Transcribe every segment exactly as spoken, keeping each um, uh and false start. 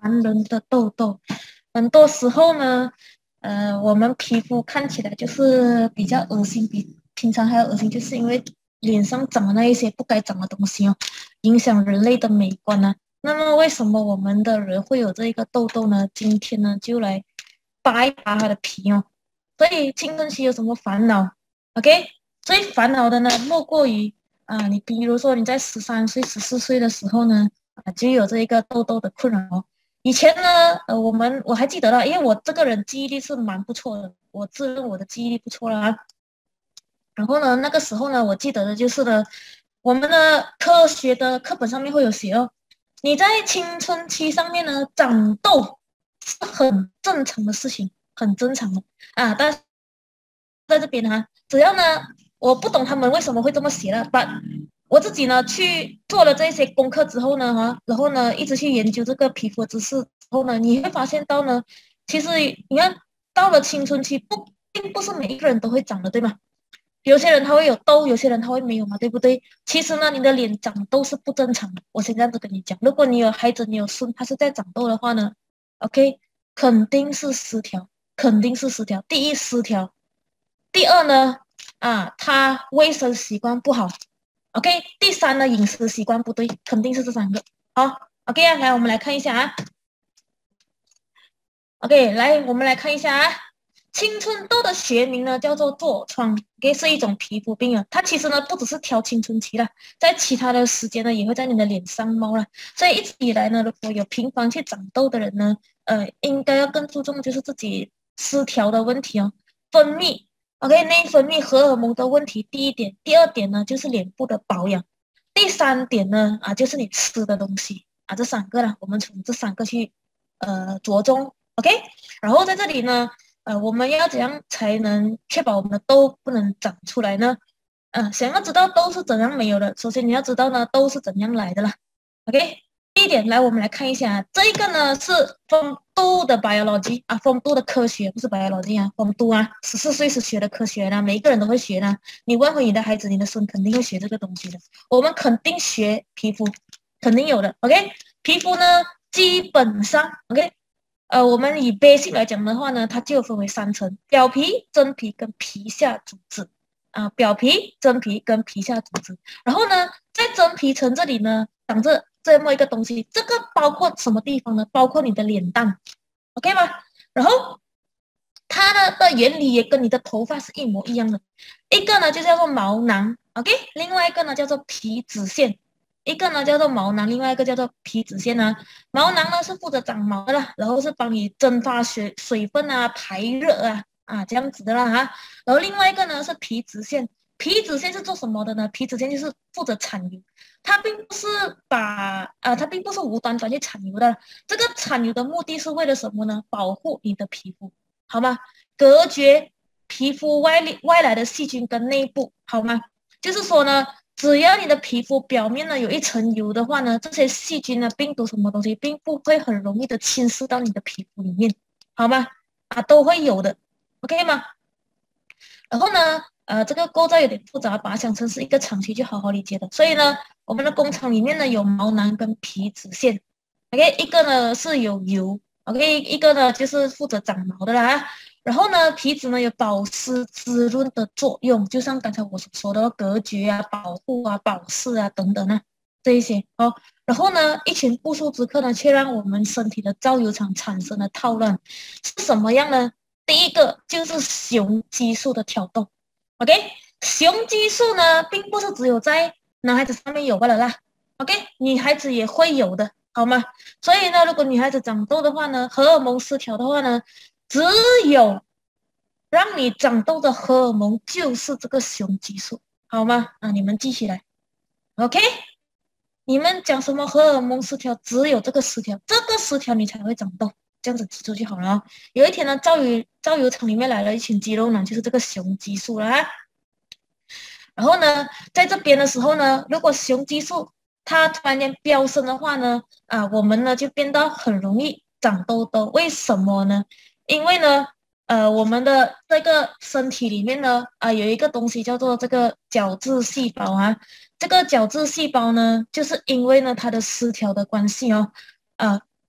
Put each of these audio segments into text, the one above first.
烦人的痘痘。很多时候呢，呃，我们皮肤看起来就是比较恶心，比平常还要恶心，就是因为脸上长了那一些不该长的东西哦，影响人类的美观呢、啊。那么为什么我们的人会有这一个痘痘呢？今天呢就来扒一扒它的皮哦。所以青春期有什么烦恼 ？OK， 最烦恼的呢，莫过于啊，你比如说你在十三岁、十四岁的时候呢，啊，就有这一个痘痘的困扰哦。以前呢，呃，我们我还记得了，因为我这个人记忆力是蛮不错的，我自认我的记忆力不错了啊。然后呢，那个时候呢，我记得的就是呢，我们的科学的课本上面会有写哦，你在青春期上面呢长痘是很正常的事情，很正常的啊。但是在这边哈、啊，只要呢，我不懂他们为什么会这么写了，但我自己呢去做了这些功课之后呢，哈，然后呢一直去研究这个皮肤知识之后呢，你会发现到呢，其实你看到了青春期不，并不是每一个人都会长的，对吗？有些人他会有痘，有些人他会没有嘛，对不对？其实呢，你的脸长痘是不正常的。我现在都跟你讲，如果你有孩子，你有孙，他是在长痘的话呢，OK，肯定是失调，肯定是失调。第一失调，第二呢，啊，他卫生习惯不好，OK，第三呢，饮食习惯不对，肯定是这三个。好，OK 啊，来我们来看一下啊，OK，来我们来看一下啊。青春痘的学名呢叫做痤疮，也是一种皮肤病啊。它其实呢不只是挑青春期啦，在其他的时间呢也会在你的脸上冒啦。所以一直以来呢，如果有频繁去长痘的人呢，呃，应该要更注重就是自己失调的问题哦，分泌 OK 内分泌荷尔蒙的问题。第一点，第二点呢就是脸部的保养，第三点呢啊就是你吃的东西啊，这三个啦，我们从这三个去呃着重 OK， 然后在这里呢。呃，我们要怎样才能确保我们的痘不能长出来呢？呃，想要知道痘是怎样没有的，首先你要知道呢，痘是怎样来的啦。OK，第一点，来我们来看一下，这个呢是风度的 biology 啊，风度的科学，不是 biology 啊，风度啊，十四岁是学的科学啦，每一个人都会学啦。你问回你的孩子，你的孙肯定会学这个东西的。我们肯定学皮肤，肯定有的。OK，皮肤呢基本上 OK。呃，我们以 basic 来讲的话呢，它就分为三层：表皮、真皮跟皮下组织。啊、呃，表皮、真皮跟皮下组织。然后呢，在真皮层这里呢，长着这么一个东西，这个包括什么地方呢？包括你的脸蛋 ，OK 吗？然后它呢的原理也跟你的头发是一模一样的，一个呢就叫做毛囊 ，OK，另外一个呢叫做皮脂腺。一个呢叫做毛囊，另外一个叫做皮脂腺啊。毛囊呢是负责长毛的啦，然后是帮你蒸发水水分啊、排热啊啊这样子的啦哈。然后另外一个呢是皮脂腺，皮脂腺是做什么的呢？皮脂腺就是负责产油，它并不是把啊、呃，它并不是无端端去产油的。这个产油的目的是为了什么呢？保护你的皮肤，好吗？隔绝皮肤外力外来的细菌跟内部，好吗？就是说呢。只要你的皮肤表面呢有一层油的话呢，这些细菌呢、病毒什么东西，并不会很容易的侵蚀到你的皮肤里面，好吗？啊，都会有的 ，OK 吗？然后呢，呃，这个构造有点复杂，把它想成是一个长期就好好理解的。所以呢，我们的工厂里面呢有毛囊跟皮脂腺 ，OK，一个呢是有油 ，OK，一个呢就是负责长毛的啦。然后呢，皮脂呢有保湿滋润的作用，就像刚才我所说的隔绝啊、保护啊、保湿啊等等啊这一些哦。然后呢，一群不速之客呢，却让我们身体的造油厂产生了套乱，是什么样呢？第一个就是雄激素的挑动 ，OK， 雄激素呢，并不是只有在男孩子上面有罢了啦 ，OK， 女孩子也会有的，好吗？所以呢，如果女孩子长痘的话呢，荷尔蒙失调的话呢，只有让你长痘的荷尔蒙就是这个雄激素，好吗？啊，你们记起来 ，OK？你们讲什么荷尔蒙失调，只有这个失调，这个失调你才会长痘。这样子记住就好了哦。有一天呢，造油造油厂里面来了一群肌肉男，就是这个雄激素了啊。然后呢，在这边的时候呢，如果雄激素它突然间飙升的话呢，啊，我们呢就变得很容易长痘痘。为什么呢？因为呢，呃，我们的这个身体里面呢，啊，有一个东西叫做这个角质细胞啊。这个角质细胞呢，就是因为呢它的失调的关系哦，啊。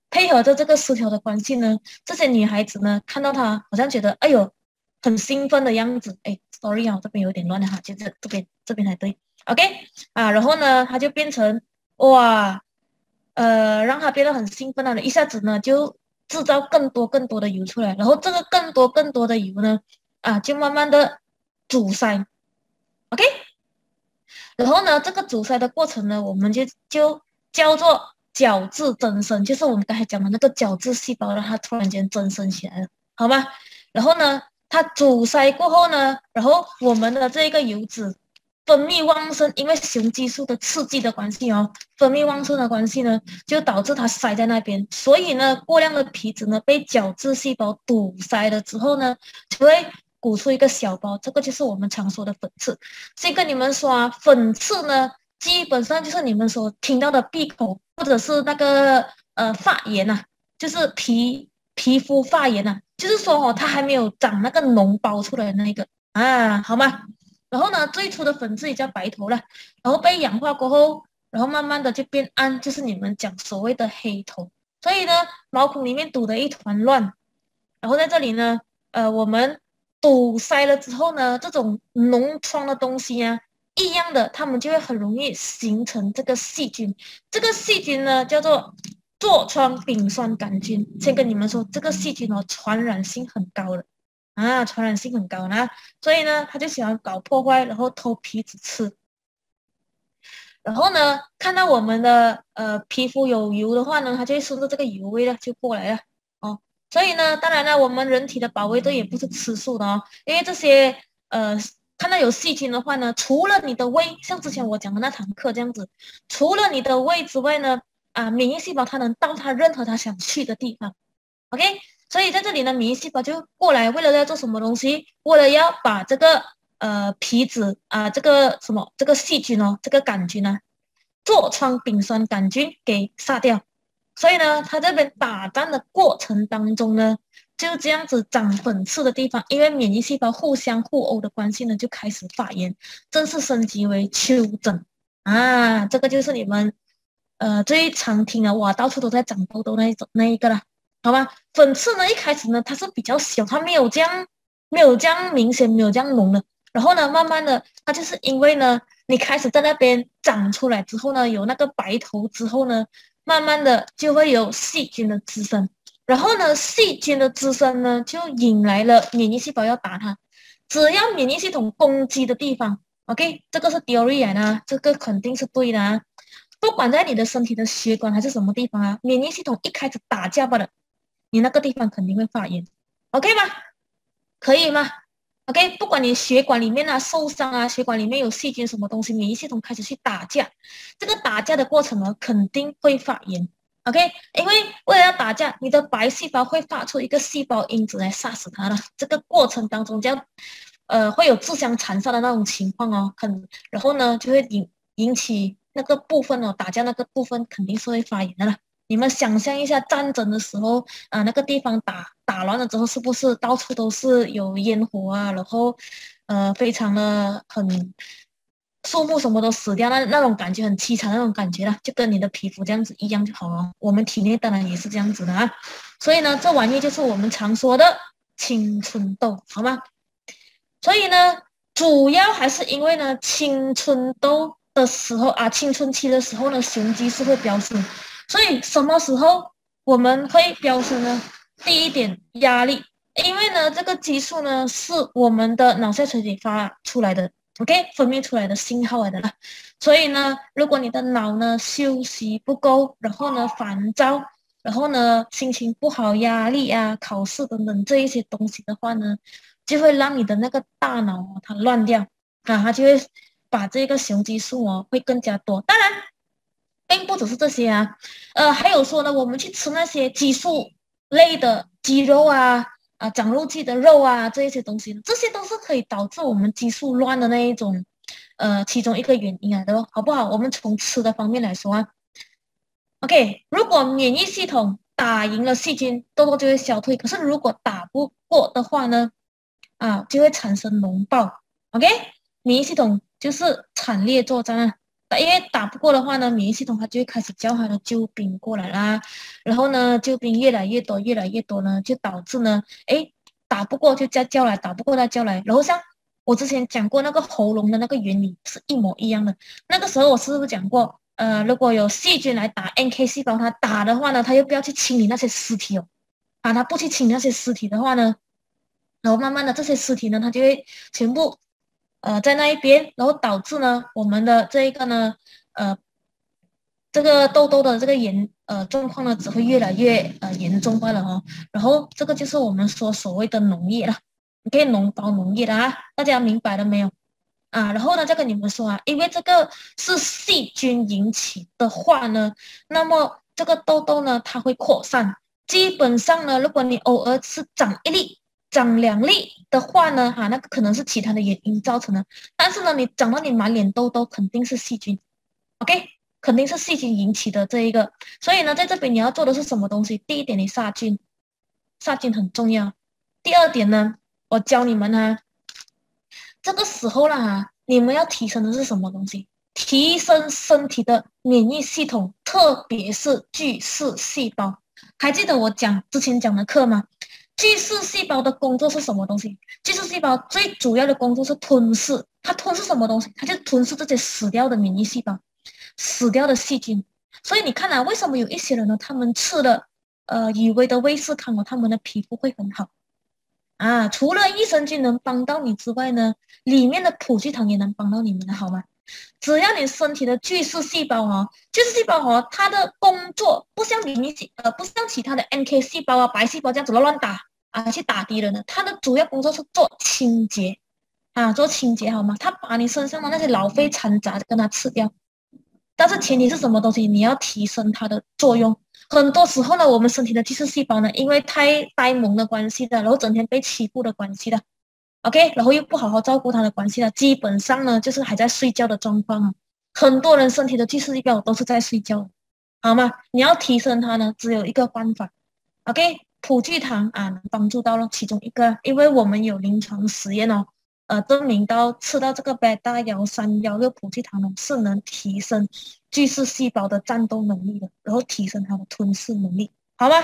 配合着这个失调的关系呢，这些女孩子呢看到他好像觉得哎呦很兴奋的样子，哎 ，sorry 啊，这边有点乱了哈，就这这边这边才对 ，OK 啊，然后呢他就变成哇，呃，让他变得很兴奋了，一下子呢就制造更多更多的油出来，然后这个更多更多的油呢啊就慢慢的阻塞，OK。然后呢，这个阻塞的过程呢，我们就就叫做角质增生，就是我们刚才讲的那个角质细胞，让它突然间增生起来了，好吗？然后呢，它阻塞过后呢，然后我们的这个油脂分泌旺盛，因为雄激素的刺激的关系哦，分泌旺盛的关系呢，就导致它塞在那边，所以呢，过量的皮脂呢被角质细胞堵塞了之后呢，就会鼓出一个小包，这个就是我们常说的粉刺。先跟你们说啊，粉刺呢，基本上就是你们所听到的闭口或者是那个呃发炎呐、啊，就是皮皮肤发炎呐、啊，就是说哦，它还没有长那个脓包出来的那个啊，好吗？然后呢，最初的粉刺也叫白头了，然后被氧化过后，然后慢慢的就变暗，就是你们讲所谓的黑头。所以呢，毛孔里面堵得一团乱，然后在这里呢，呃，我们堵塞了之后呢，这种脓疮的东西啊，一样的，它们就会很容易形成这个细菌。这个细菌呢，叫做痤疮丙酸杆菌。先跟你们说，这个细菌哦，传染性很高的啊，传染性很高呢，所以呢，它就喜欢搞破坏，然后偷皮子吃。然后呢，看到我们的呃皮肤有油的话呢，它就会顺着这个油味呢就过来了哦。所以呢，当然了，我们人体的保卫队也不是吃素的哦，因为这些呃看到有细菌的话呢，除了你的胃，像之前我讲的那堂课这样子，除了你的胃之外呢，啊，免疫细胞它能到它任何它想去的地方，OK。所以在这里呢，免疫细胞就过来，为了要做什么东西？为了要把这个呃皮脂啊，这个什么这个细菌哦，这个杆菌呢、啊，痤疮丙酸杆菌给杀掉。所以呢，它这边打仗的过程当中呢，就这样子长粉刺的地方，因为免疫细胞互相互殴的关系呢，就开始发炎，正式升级为丘疹啊。这个就是你们呃最常听的哇，到处都在长痘痘那一种那一个啦。好吧，粉刺呢，一开始呢，它是比较小，它没有这样，没有这样明显，没有这样浓的。然后呢，慢慢的，它就是因为呢，你开始在那边长出来之后呢，有那个白头之后呢，慢慢的就会有细菌的滋生。然后呢，细菌的滋生呢，就引来了免疫细胞要打它。只要免疫系统攻击的地方，OK，这个是 theory 来的，这个肯定是对的啊。不管在你的身体的血管还是什么地方啊，免疫系统一开始打架罢了。你那个地方肯定会发炎 ，OK 吗？可以吗 ？OK， 不管你血管里面啊受伤啊，血管里面有细菌什么东西，免疫系统开始去打架，这个打架的过程呢，肯定会发炎 ，OK？因为为了要打架，你的白细胞会发出一个细胞因子来杀死它了，这个过程当中叫呃会有自相残杀的那种情况哦，很然后呢就会引引起那个部分哦，打架那个部分肯定是会发炎的了。你们想象一下战争的时候啊，那个地方打打乱了之后，是不是到处都是有烟火啊？然后，呃，非常的很树木什么都死掉，那那种感觉很凄惨，那种感觉啦，就跟你的皮肤这样子一样就好了。我们体内当然也是这样子的啊。所以呢，这玩意就是我们常说的青春痘，好吗？所以呢，主要还是因为呢，青春痘的时候啊，青春期的时候呢，雄激素会飙升。所以什么时候我们会飙升呢？第一点，压力，因为呢，这个激素呢是我们的脑下垂体发出来的 ，OK， 分泌出来的信号来的啦。所以呢，如果你的脑呢休息不够，然后呢烦躁，然后呢心情不好、压力啊、考试等等这一些东西的话呢，就会让你的那个大脑哦它乱掉啊，它就会把这个雄激素哦会更加多。当然。并不只是这些啊，呃，还有说呢，我们去吃那些激素类的鸡肉啊，啊，长肉鸡的肉啊，这一些东西，这些都是可以导致我们激素乱的那一种，呃，其中一个原因来的，好不好？我们从吃的方面来说啊，OK，如果免疫系统打赢了细菌，痘痘就会消退。可是如果打不过的话呢，啊，就会产生脓爆。OK，免疫系统就是惨烈作战啊。因为打不过的话呢，免疫系统它就会开始叫它的救兵过来啦， 然后呢救兵越来越多，越来越多呢，就导致呢，哎，打不过就再叫来，打不过再叫来。然后像我之前讲过那个喉咙的那个原理是一模一样的。那个时候我是不是讲过，呃，如果有细菌来打 N K 细胞，它打的话呢，它又不要去清理那些尸体哦，啊，它不去清理那些尸体的话呢，然后慢慢的这些尸体呢，它就会全部呃在那一边，然后导致呢我们的这一个呢，呃。这个痘痘的这个严呃状况呢，只会越来越呃严重罢了哈。然后这个就是我们说所谓的脓液了，你可以脓包脓液的啊，大家明白了没有？啊，然后呢，再跟你们说啊，因为这个是细菌引起的话呢，那么这个痘痘呢，它会扩散。基本上呢，如果你偶尔是长一粒、长两粒的话呢，哈、啊，那个可能是其他的原因造成的。但是呢，你长到你满脸痘痘，肯定是细菌，OK？肯定是细菌引起的这一个。所以呢，在这边你要做的是什么东西？第一点，你杀菌，杀菌很重要。第二点呢，我教你们啊。这个时候啦哈，你们要提升的是什么东西？提升身体的免疫系统，特别是巨噬细胞。还记得我讲之前讲的课吗？巨噬细胞的工作是什么东西？巨噬细胞最主要的工作是吞噬，它吞噬什么东西？它就吞噬这些死掉的免疫细胞，死掉的细菌。所以你看啊，为什么有一些人呢，他们吃了呃以为的威士康哦，他们的皮肤会很好？啊，除了益生菌能帮到你之外呢，里面的普聚糖也能帮到你们的，好吗？只要你身体的巨噬细胞哦，巨噬细胞哦，它的工作不像免疫细呃，不像其他的 N K 细胞啊、白细胞这样子乱乱打啊，去打敌人的，它的主要工作是做清洁啊，做清洁好吗？它把你身上的那些老废残渣跟它吃掉。但是前提是什么东西？你要提升它的作用。很多时候呢，我们身体的巨噬细胞呢，因为太呆萌的关系的，然后整天被欺负的关系的 ，OK，然后又不好好照顾它的关系的，基本上呢，就是还在睡觉的状况啊。很多人身体的巨噬细胞都是在睡觉，好吗？你要提升它呢，只有一个办法 ，OK，普聚糖啊，能帮助到了其中一个，因为我们有临床实验哦。呃，证明到吃到这个贝塔幺三幺六普聚糖呢，是能提升巨噬细胞的战斗能力的，然后提升它的吞噬能力，好吗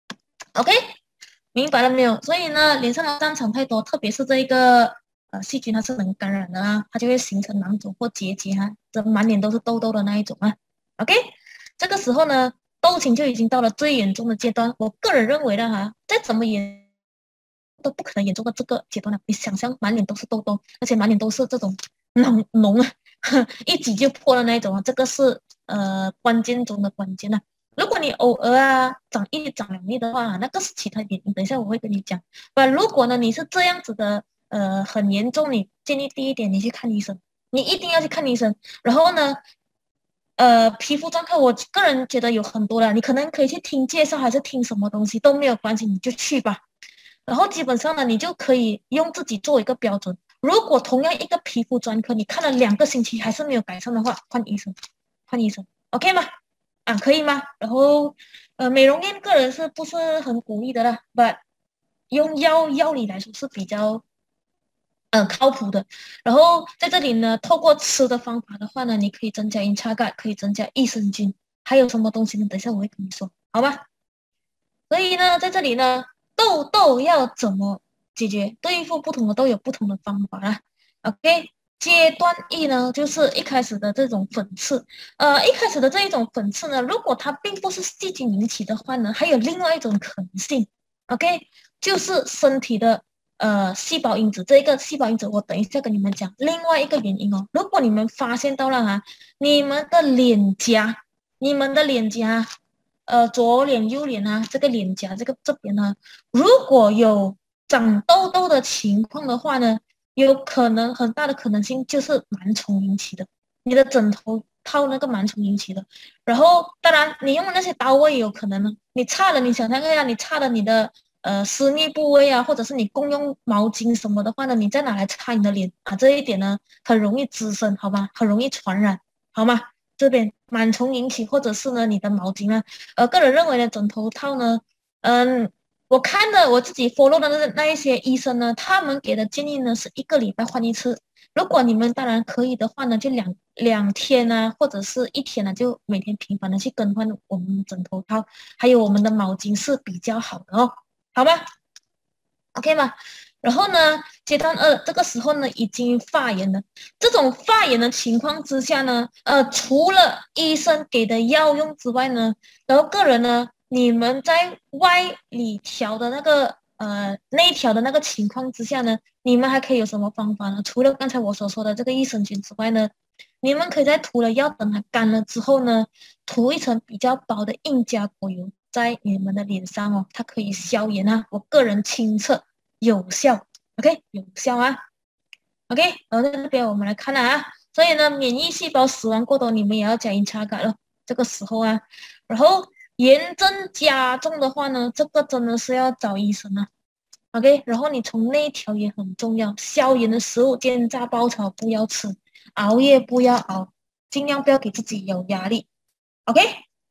？OK，明白了没有？所以呢，脸上的战场太多，特别是这一个呃细菌，它是能感染的啊，它就会形成囊肿或结节啊，这满脸都是痘痘的那一种啊。OK，这个时候呢，痘情就已经到了最严重的阶段。我个人认为呢，哈，再怎么严都不可能严重到这个阶段了。你想象满脸都是痘痘，而且满脸都是这种脓脓啊，一挤就破的那一种啊，这个是呃关键中的关键啊。如果你偶尔啊长一粒长两粒的话，那个是其他原因，等一下我会跟你讲。不，如果呢你是这样子的，呃很严重，你建议第一点你去看医生，你一定要去看医生。然后呢，呃皮肤状况，我个人觉得有很多的，你可能可以去听介绍，还是听什么东西都没有关系，你就去吧。然后基本上呢，你就可以用自己做一个标准。如果同样一个皮肤专科，你看了两个星期还是没有改善的话，换医生，换医生，OK 吗？啊，可以吗？然后，呃，美容院个人是不是很鼓励的啦？But 用药药理来说是比较嗯、呃、靠谱的。然后在这里呢，透过吃的方法的话呢，你可以增加银叉钙，可以增加益生菌，还有什么东西呢？等一下我会跟你说，好吧？所以呢，在这里呢，痘痘要怎么解决？对付不同的痘有不同的方法啦。OK，阶段一呢，就是一开始的这种粉刺。呃，一开始的这一种粉刺呢，如果它并不是细菌引起的话呢，还有另外一种可能性。OK，就是身体的呃细胞因子。这一个细胞因子，我等一下跟你们讲另外一个原因哦。如果你们发现到了哈，你们的脸颊，你们的脸颊。呃，左脸、右脸啊，这个脸颊这个这边呢，如果有长痘痘的情况的话呢，有可能很大的可能性就是螨虫引起的，你的枕头套那个螨虫引起的。然后，当然你用的那些刀位也有可能呢，你擦了，你想象一下，你擦了你的呃私密部位啊，或者是你共用毛巾什么的话呢，你再拿来擦你的脸啊，这一点呢很容易滋生，好吗？很容易传染，好吗？这边螨虫引起，或者是呢你的毛巾啊，呃，个人认为呢枕头套呢，嗯，我看的我自己 follow 的那那一些医生呢，他们给的建议呢是一个礼拜换一次， 如果你们当然可以的话呢，就两两天啊，或者是一天呢、啊，就每天频繁的去更换我们的枕头套，还有我们的毛巾是比较好的哦，好吗？OK 吗？然后呢，阶段二这个时候呢已经发炎了。这种发炎的情况之下呢，呃，除了医生给的药用之外呢，然后个人呢，你们在外里调的那个呃内调的那个情况之下呢，你们还可以有什么方法呢？除了刚才我所说的这个益生菌之外呢，你们可以在涂了药等它干了之后呢，涂一层比较薄的硬加果油在你们的脸上哦，它可以消炎啊。我个人亲测有效，OK，有效啊，OK。然后在这边我们来看啊，所以呢，免疫细胞死亡过多，你们也要加银查嘎了，这个时候啊，然后炎症加重的话呢，这个真的是要找医生啊。OK，然后你从内调也很重要，消炎的食物、煎炸爆炒不要吃，熬夜不要熬，尽量不要给自己有压力。OK，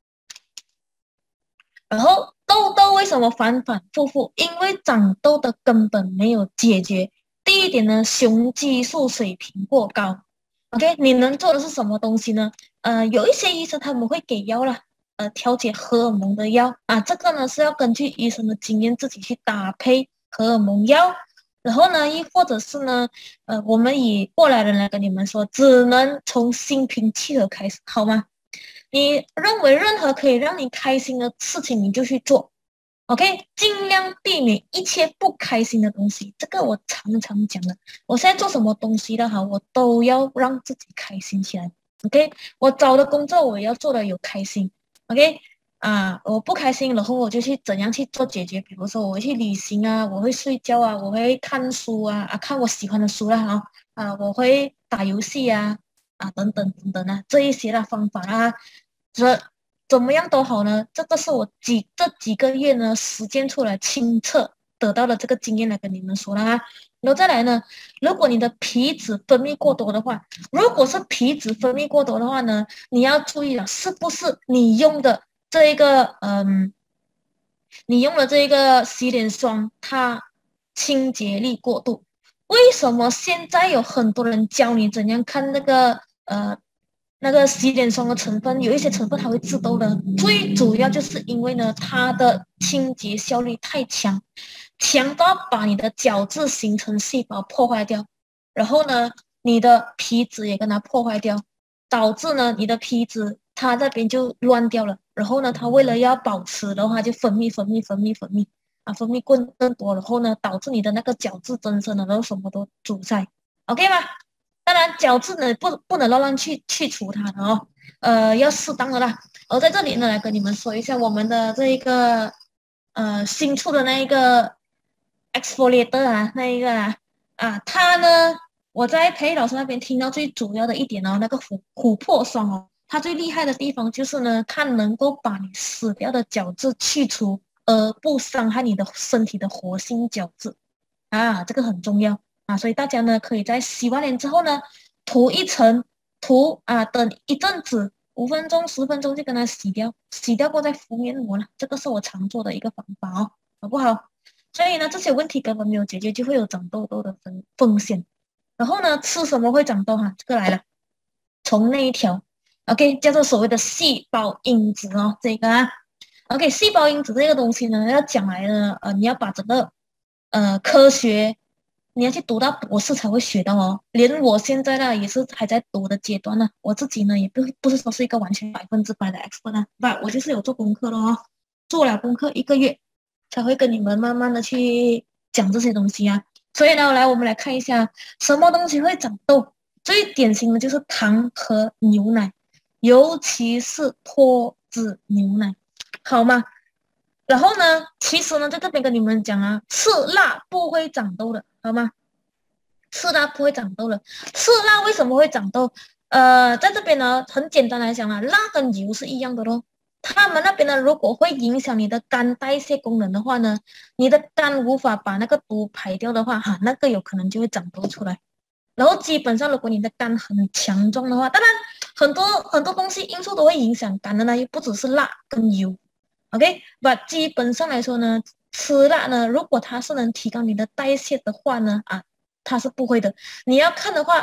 然后痘痘为什么反反复复？因为长痘的根本没有解决。第一点呢，雄激素水平过高。OK，你能做的是什么东西呢？呃，有一些医生他们会给药啦，呃，调节荷尔蒙的药啊，这个呢是要根据医生的经验自己去搭配荷尔蒙药。然后呢，亦或者是呢，呃，我们以过来人来跟你们说，只能从心平气和开始，好吗？你认为任何可以让你开心的事情，你就去做，OK，尽量避免一切不开心的东西。这个我常常讲的。我现在做什么东西的哈，我都要让自己开心起来，OK。我找的工作我也要做的有开心，OK。啊，我不开心，然后我就去怎样去做解决。比如说，我会去旅行啊，我会睡觉啊，我会看书啊，啊，看我喜欢的书啦，哈，啊，我会打游戏啊，啊，等等等等啊，这一些的方法啊，这怎么样都好呢？这个是我几这几个月呢实践出来亲测得到的这个经验来跟你们说了啊。然后再来呢，如果你的皮脂分泌过多的话，如果是皮脂分泌过多的话呢，你要注意了，是不是你用的这一个嗯，你用的这一个洗脸霜它清洁力过度？为什么现在有很多人教你怎样看那个呃那个洗脸霜的成分？有一些成分它会致痘的，最主要就是因为呢它的清洁效率太强，强到把你的角质形成细胞破坏掉，然后呢你的皮脂也跟它破坏掉，导致呢你的皮脂它那边就乱掉了，然后呢它为了要保持的话就分泌分泌分泌分泌。啊，分泌更更多，然后呢，导致你的那个角质增生了，然后什么都阻塞，OK 吗？当然，角质呢不不能乱乱去去除它的哦，呃，要适当的啦。而在这里呢，来跟你们说一下我们的这一个呃新出的那一个 exfoliator 啊，那一个啊啊，它呢，我在裴老师那边听到最主要的一点哦，那个琥琥珀霜哦，它最厉害的地方就是呢，它能够把你死掉的角质去除。而不伤害你的身体的活性角质啊，这个很重要啊，所以大家呢可以在洗完脸之后呢涂一层，涂啊，等一阵子，五分钟、十分钟就跟它洗掉，洗掉过再敷面膜了，这个是我常做的一个方法哦，好不好？所以呢，这些问题根本没有解决，就会有长痘痘的风风险。然后呢，吃什么会长痘哈？这个来了，从那一条，OK，叫做所谓的细胞因子哦，这个啊。OK，细胞因子这个东西呢，要讲来呢，呃，你要把整个呃科学，你要去读到博士才会学到哦。连我现在呢，也是还在读的阶段呢。我自己呢，也不不是说是一个完全百分之百的 expert 啊，不，我就是有做功课的哦，做了功课一个月，才会跟你们慢慢的去讲这些东西啊。所以呢，来我们来看一下，什么东西会长痘？最典型的就是糖和牛奶，尤其是脱脂牛奶。好吗？然后呢，其实呢，在这边跟你们讲啊，吃辣不会长痘的，好吗？吃辣不会长痘的，吃辣为什么会长痘？呃，在这边呢，很简单来讲啊，辣跟油是一样的咯。他们那边呢，如果会影响你的肝代谢功能的话呢，你的肝无法把那个毒排掉的话，哈，那个有可能就会长痘出来。然后基本上，如果你的肝很强壮的话，当然很多很多东西因素都会影响肝的呢，又不只是辣跟油。OK，把基本上来说呢，吃辣呢，如果它是能提高你的代谢的话呢，啊，它是不会的。你要看的话，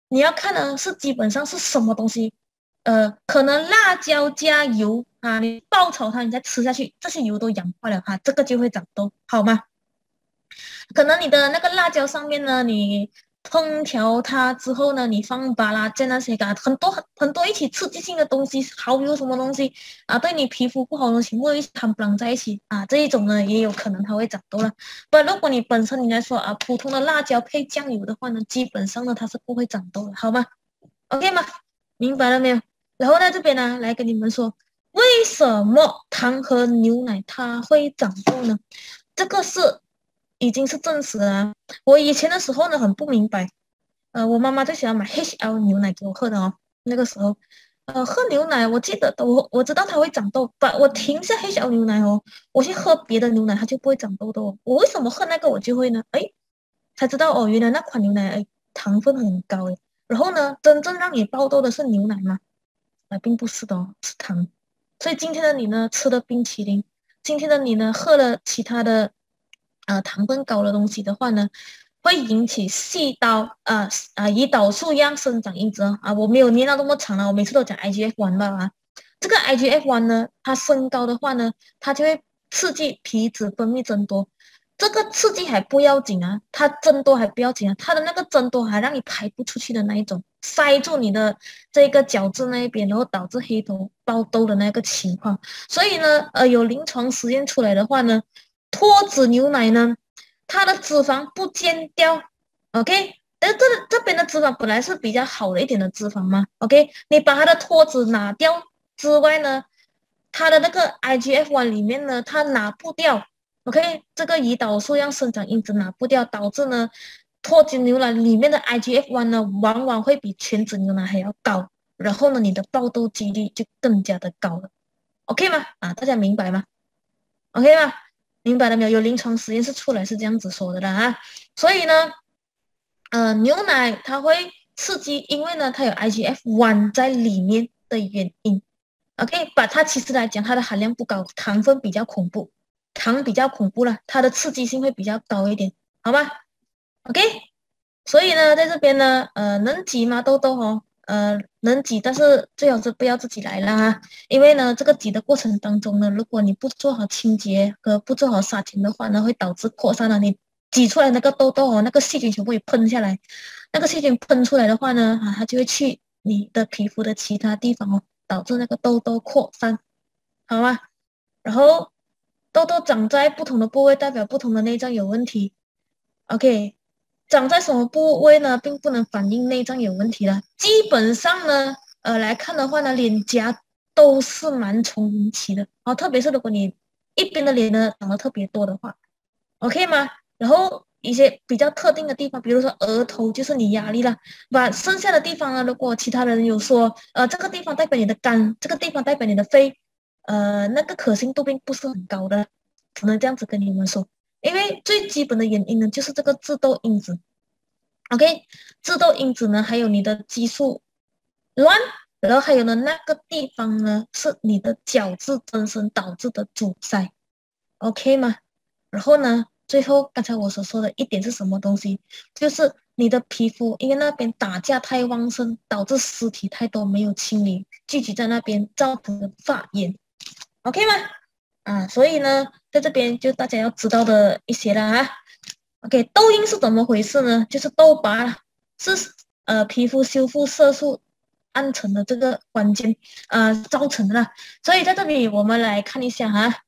你要看的是基本上是什么东西，呃，可能辣椒加油啊，你爆炒它，你再吃下去，这些油都氧化了哈，这个就会长痘，好吗？可能你的那个辣椒上面呢，你烹调它之后呢，你放巴拉酱那些噶，很多很很多一起刺激性的东西，蚝油什么东西啊，对你皮肤不好的东西，莫一起摊绑在一起啊，这一种呢也有可能它会长痘了。不，如果你本身你来说啊，普通的辣椒配酱油的话呢，基本上呢它是不会长痘的，好吗？OK 吗？明白了没有？然后在这边呢，来跟你们说，为什么糖和牛奶它会长痘呢？这个是已经是证实了啊。我以前的时候呢，很不明白，呃，我妈妈最喜欢买 H L 牛奶给我喝的哦。那个时候，呃，喝牛奶，我记得我我知道它会长痘，把我停下 H L 牛奶哦，我去喝别的牛奶，它就不会长痘痘哦。我为什么喝那个我就会呢？哎，才知道哦，原来那款牛奶哎糖分很高哎。然后呢，真正让你爆痘的是牛奶吗？啊、并不是的哦，是糖。所以今天的你呢，吃了冰淇淋，今天的你呢，喝了其他的呃糖分高的东西的话呢，会引起细胞啊啊胰岛素样生长因子哦啊，我没有念到那么长了，我每次都讲 I G F 一 吧啊。这个 I G F 一 呢，它升高的话呢，它就会刺激皮脂分泌增多。这个刺激还不要紧啊，它增多还不要紧啊，它的那个增多还让你排不出去的那一种，塞住你的这个角质那一边，然后导致黑头爆痘的那个情况。所以呢，呃，有临床实验出来的话呢，脱脂牛奶呢，它的脂肪不减掉，OK，呃，这这边的脂肪本来是比较好的一点的脂肪嘛，OK，你把它的脱脂拿掉之外呢，它的那个 I G F 一 里面呢，它拿不掉。OK，这个胰岛素让生长因子拿不掉，导致呢脱脂牛奶里面的 I G F 一 呢，往往会比全脂牛奶还要高，然后呢，你的爆痘几率就更加的高了。OK 吗？啊，大家明白吗？OK 吗？明白了没有？有临床实验室出来是这样子说的啦啊，所以呢，呃，牛奶它会刺激，因为呢它有 I G F 一 在里面的原因。OK，把它其实来讲，它的含量不高，糖分比较恐怖，糖比较恐怖了，它的刺激性会比较高一点，好吗？OK，所以呢，在这边呢，呃，能挤吗？痘痘哦，呃，能挤，但是最好是不要自己来啦，因为呢，这个挤的过程当中呢，如果你不做好清洁和不做好杀菌的话呢，会导致扩散了。你挤出来那个痘痘哦，那个细菌全部也喷下来，那个细菌喷出来的话呢，啊，它就会去你的皮肤的其他地方哦，导致那个痘痘扩散，好吗？然后痘痘长在不同的部位，代表不同的内脏有问题。OK，长在什么部位呢，并不能反映内脏有问题了。基本上呢，呃，来看的话呢，脸颊都是蛮重引起的。哦，特别是如果你一边的脸呢长得特别多的话，OK 吗？然后一些比较特定的地方，比如说额头，就是你压力了。把剩下的地方呢，如果其他人有说，呃，这个地方代表你的肝，这个地方代表你的肺，呃，那个可信度并不是很高的，只能这样子跟你们说。因为最基本的原因呢，就是这个致痘因子。OK，致痘因子呢，还有你的激素乱，然后还有呢，那个地方呢是你的角质增生导致的阻塞，OK 吗？然后呢，最后刚才我所说的一点是什么东西？就是你的皮肤因为那边打架太旺盛，导致尸体太多没有清理，聚集在那边造成的发炎，OK 吗？啊，所以呢，在这边就大家要知道的一些啦啊。OK，痘印是怎么回事呢？就是痘疤是呃皮肤修复色素暗沉的这个关键呃造成的啦。所以在这里我们来看一下哈，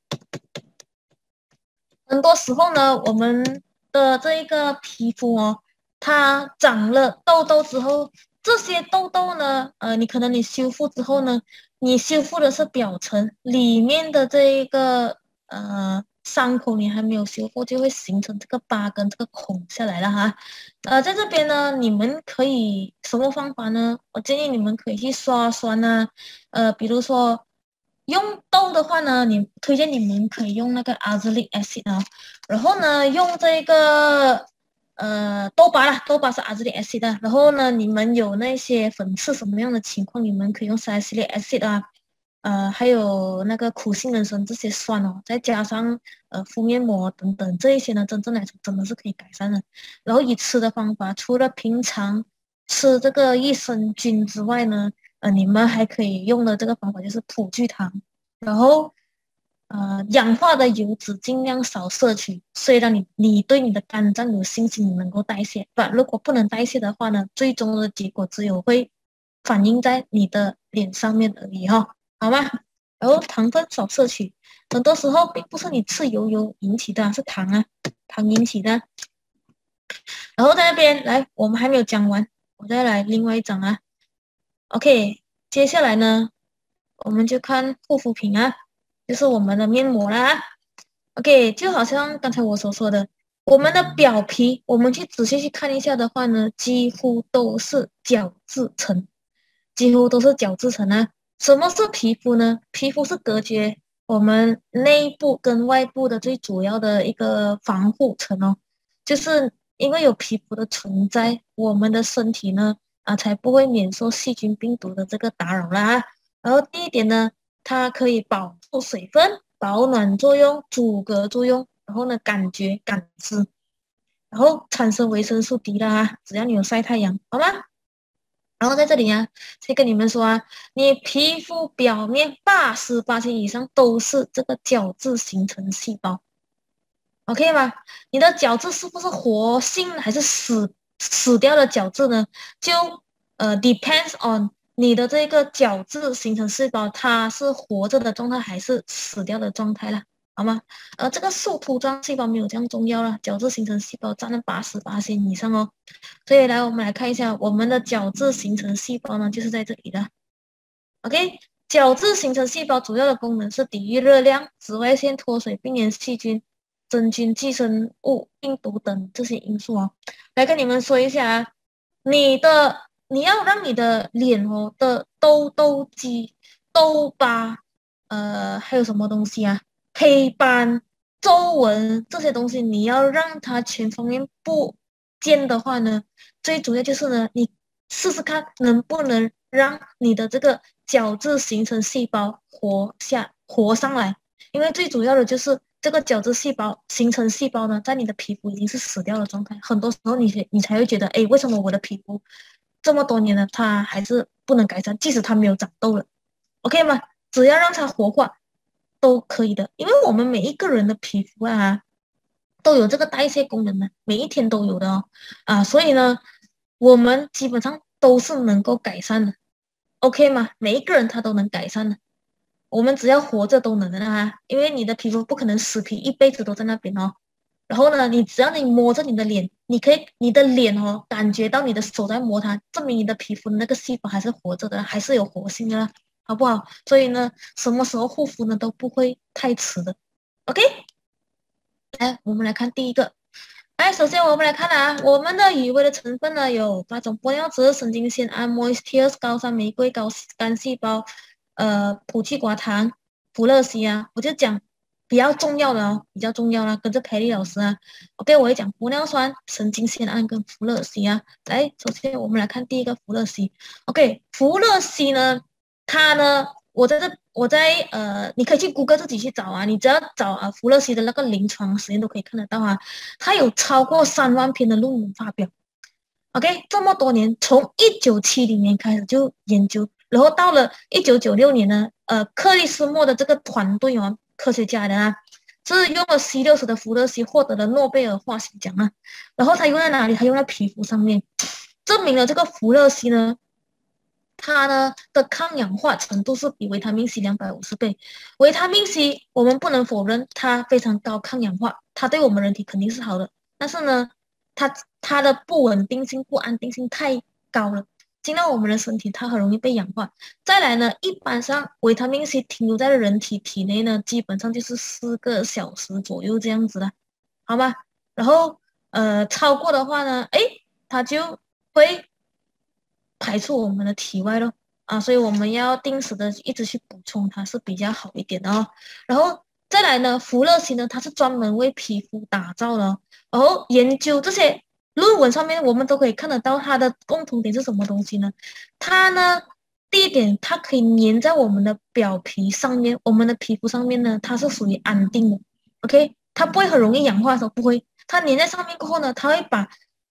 很多时候呢，我们的这一个皮肤哦，它长了痘痘之后，这些痘痘呢，呃，你可能你修复之后呢，你修复的是表层，里面的这一个呃伤口你还没有修复，就会形成这个疤跟这个孔下来了哈。呃，在这边呢，你们可以什么方法呢？我建议你们可以去刷酸啊，呃，比如说。用痘的话呢，你推荐你们可以用那个 azelaic acid 啊，然后呢，用这个呃痘疤啦，痘疤是 azelaic acid 的，然后呢，你们有那些粉刺什么样的情况，你们可以用 salicylic acid 啊，呃，还有那个苦杏仁酸这些酸哦，再加上呃敷面膜等等这一些呢，真正来说真的是可以改善的。然后以吃的方法，除了平常吃这个益生菌之外呢，呃，你们还可以用的这个方法就是普聚糖，然后呃，氧化的油脂尽量少摄取，虽然你你对你的肝脏有信心你能够代谢，但如果不能代谢的话呢，最终的结果只有会反映在你的脸上面而已哈，好吗？然后糖分少摄取，很多时候并不是你吃油油引起的，是糖啊，糖引起的。然后在那边来，我们还没有讲完，我再来另外一张啊。OK，接下来呢，我们就看护肤品啊，就是我们的面膜啦。OK，就好像刚才我所说的，我们的表皮，我们去仔细去看一下的话呢，几乎都是角质层，几乎都是角质层啊。什么是皮肤呢？皮肤是隔绝我们内部跟外部的最主要的一个防护层哦，就是因为有皮肤的存在，我们的身体呢啊才不会免受细菌病毒的这个打扰啦。然后第一点呢，它可以保住水分、保暖作用、阻隔作用，然后呢感觉感知，然后产生维生素 D 啦，只要你有晒太阳，好吗？然后在这里啊，先跟你们说啊，你皮肤表面八十八以上都是这个角质形成细胞。OK 吗？你的角质是不是活性还是死死掉的角质呢？就呃 depends on 你的这个角质形成细胞，它是活着的状态还是死掉的状态啦？好吗？呃，这个树突状细胞没有这样重要了，角质形成细胞占了八十八以上哦。所以来，我们来看一下我们的角质形成细胞呢，就是在这里的。OK，角质形成细胞主要的功能是抵御热量、紫外线、脱水、病原、细菌、真菌、寄生物、病毒等这些因素哦。来跟你们说一下啊，你的你要让你的脸哦的痘痘肌、痘疤，呃，还有什么东西啊？黑斑、皱纹这些东西，你要让它全方面不见的话呢，最主要就是呢，你试试看能不能让你的这个角质形成细胞活下活上来，因为最主要的就是这个角质细胞形成细胞呢，在你的皮肤已经是死掉的状态，很多时候你你才会觉得，哎，为什么我的皮肤这么多年了，它还是不能改善，即使它没有长痘了，OK 吗？只要让它活化都可以的，因为我们每一个人的皮肤啊。都有这个代谢功能的，每一天都有的哦，啊，所以呢，我们基本上都是能够改善的，OK 吗？每一个人他都能改善的，我们只要活着都能的啊，因为你的皮肤不可能死皮一辈子都在那边哦。然后呢，你只要你摸着你的脸，你可以你的脸哦，感觉到你的手在摸它，证明你的皮肤的那个细胞还是活着的，还是有活性的啦，好不好？所以呢，什么时候护肤呢都不会太迟的，OK。来，我们来看第一个。来，首先我们来看啊，我们的鱼维的成分呢有八种玻尿脂、神经酰胺、moisture、高山玫瑰、高干细胞、呃普去寡糖、福乐烯啊。我就讲比较重要的哦，比较重要啦，跟着培丽老师啊。OK，我会讲玻尿酸、神经酰胺跟福乐烯啊。来，首先我们来看第一个福乐烯。OK，福乐烯呢，它呢。我在这，我在呃，你可以去谷歌自己去找啊，你只要找啊，福乐烯的那个临床实验都可以看得到啊，它有超过三万篇的论文发表。OK，这么多年，从一九七零年开始就研究，然后到了一九九六年呢，呃，克里斯莫的这个团队哦，科学家的啊，是用了 C 六十的福乐烯获得了诺贝尔化学奖啊，然后它用在哪里？它用在皮肤上面，证明了这个福乐烯呢。它呢的抗氧化程度是比维他命 C 两百五十倍。维他命 C 我们不能否认它非常高抗氧化，它对我们人体肯定是好的。但是呢，它它的不稳定性、不安定性太高了，进到我们的身体，它很容易被氧化。再来呢，一般上维他命 C 停留在人体体内呢，基本上就是四个小时左右这样子了，好吗？然后呃，超过的话呢，哎，它就会排出我们的体外咯。啊，所以我们要定时的一直去补充它是比较好一点的哦。然后再来呢，福乐烯呢，它是专门为皮肤打造的哦。然后研究这些论文上面，我们都可以看得到它的共同点是什么东西呢？它呢，第一点，它可以粘在我们的表皮上面，我们的皮肤上面呢，它是属于安定的，OK，它不会很容易氧化的时候不会，它粘在上面过后呢，它会把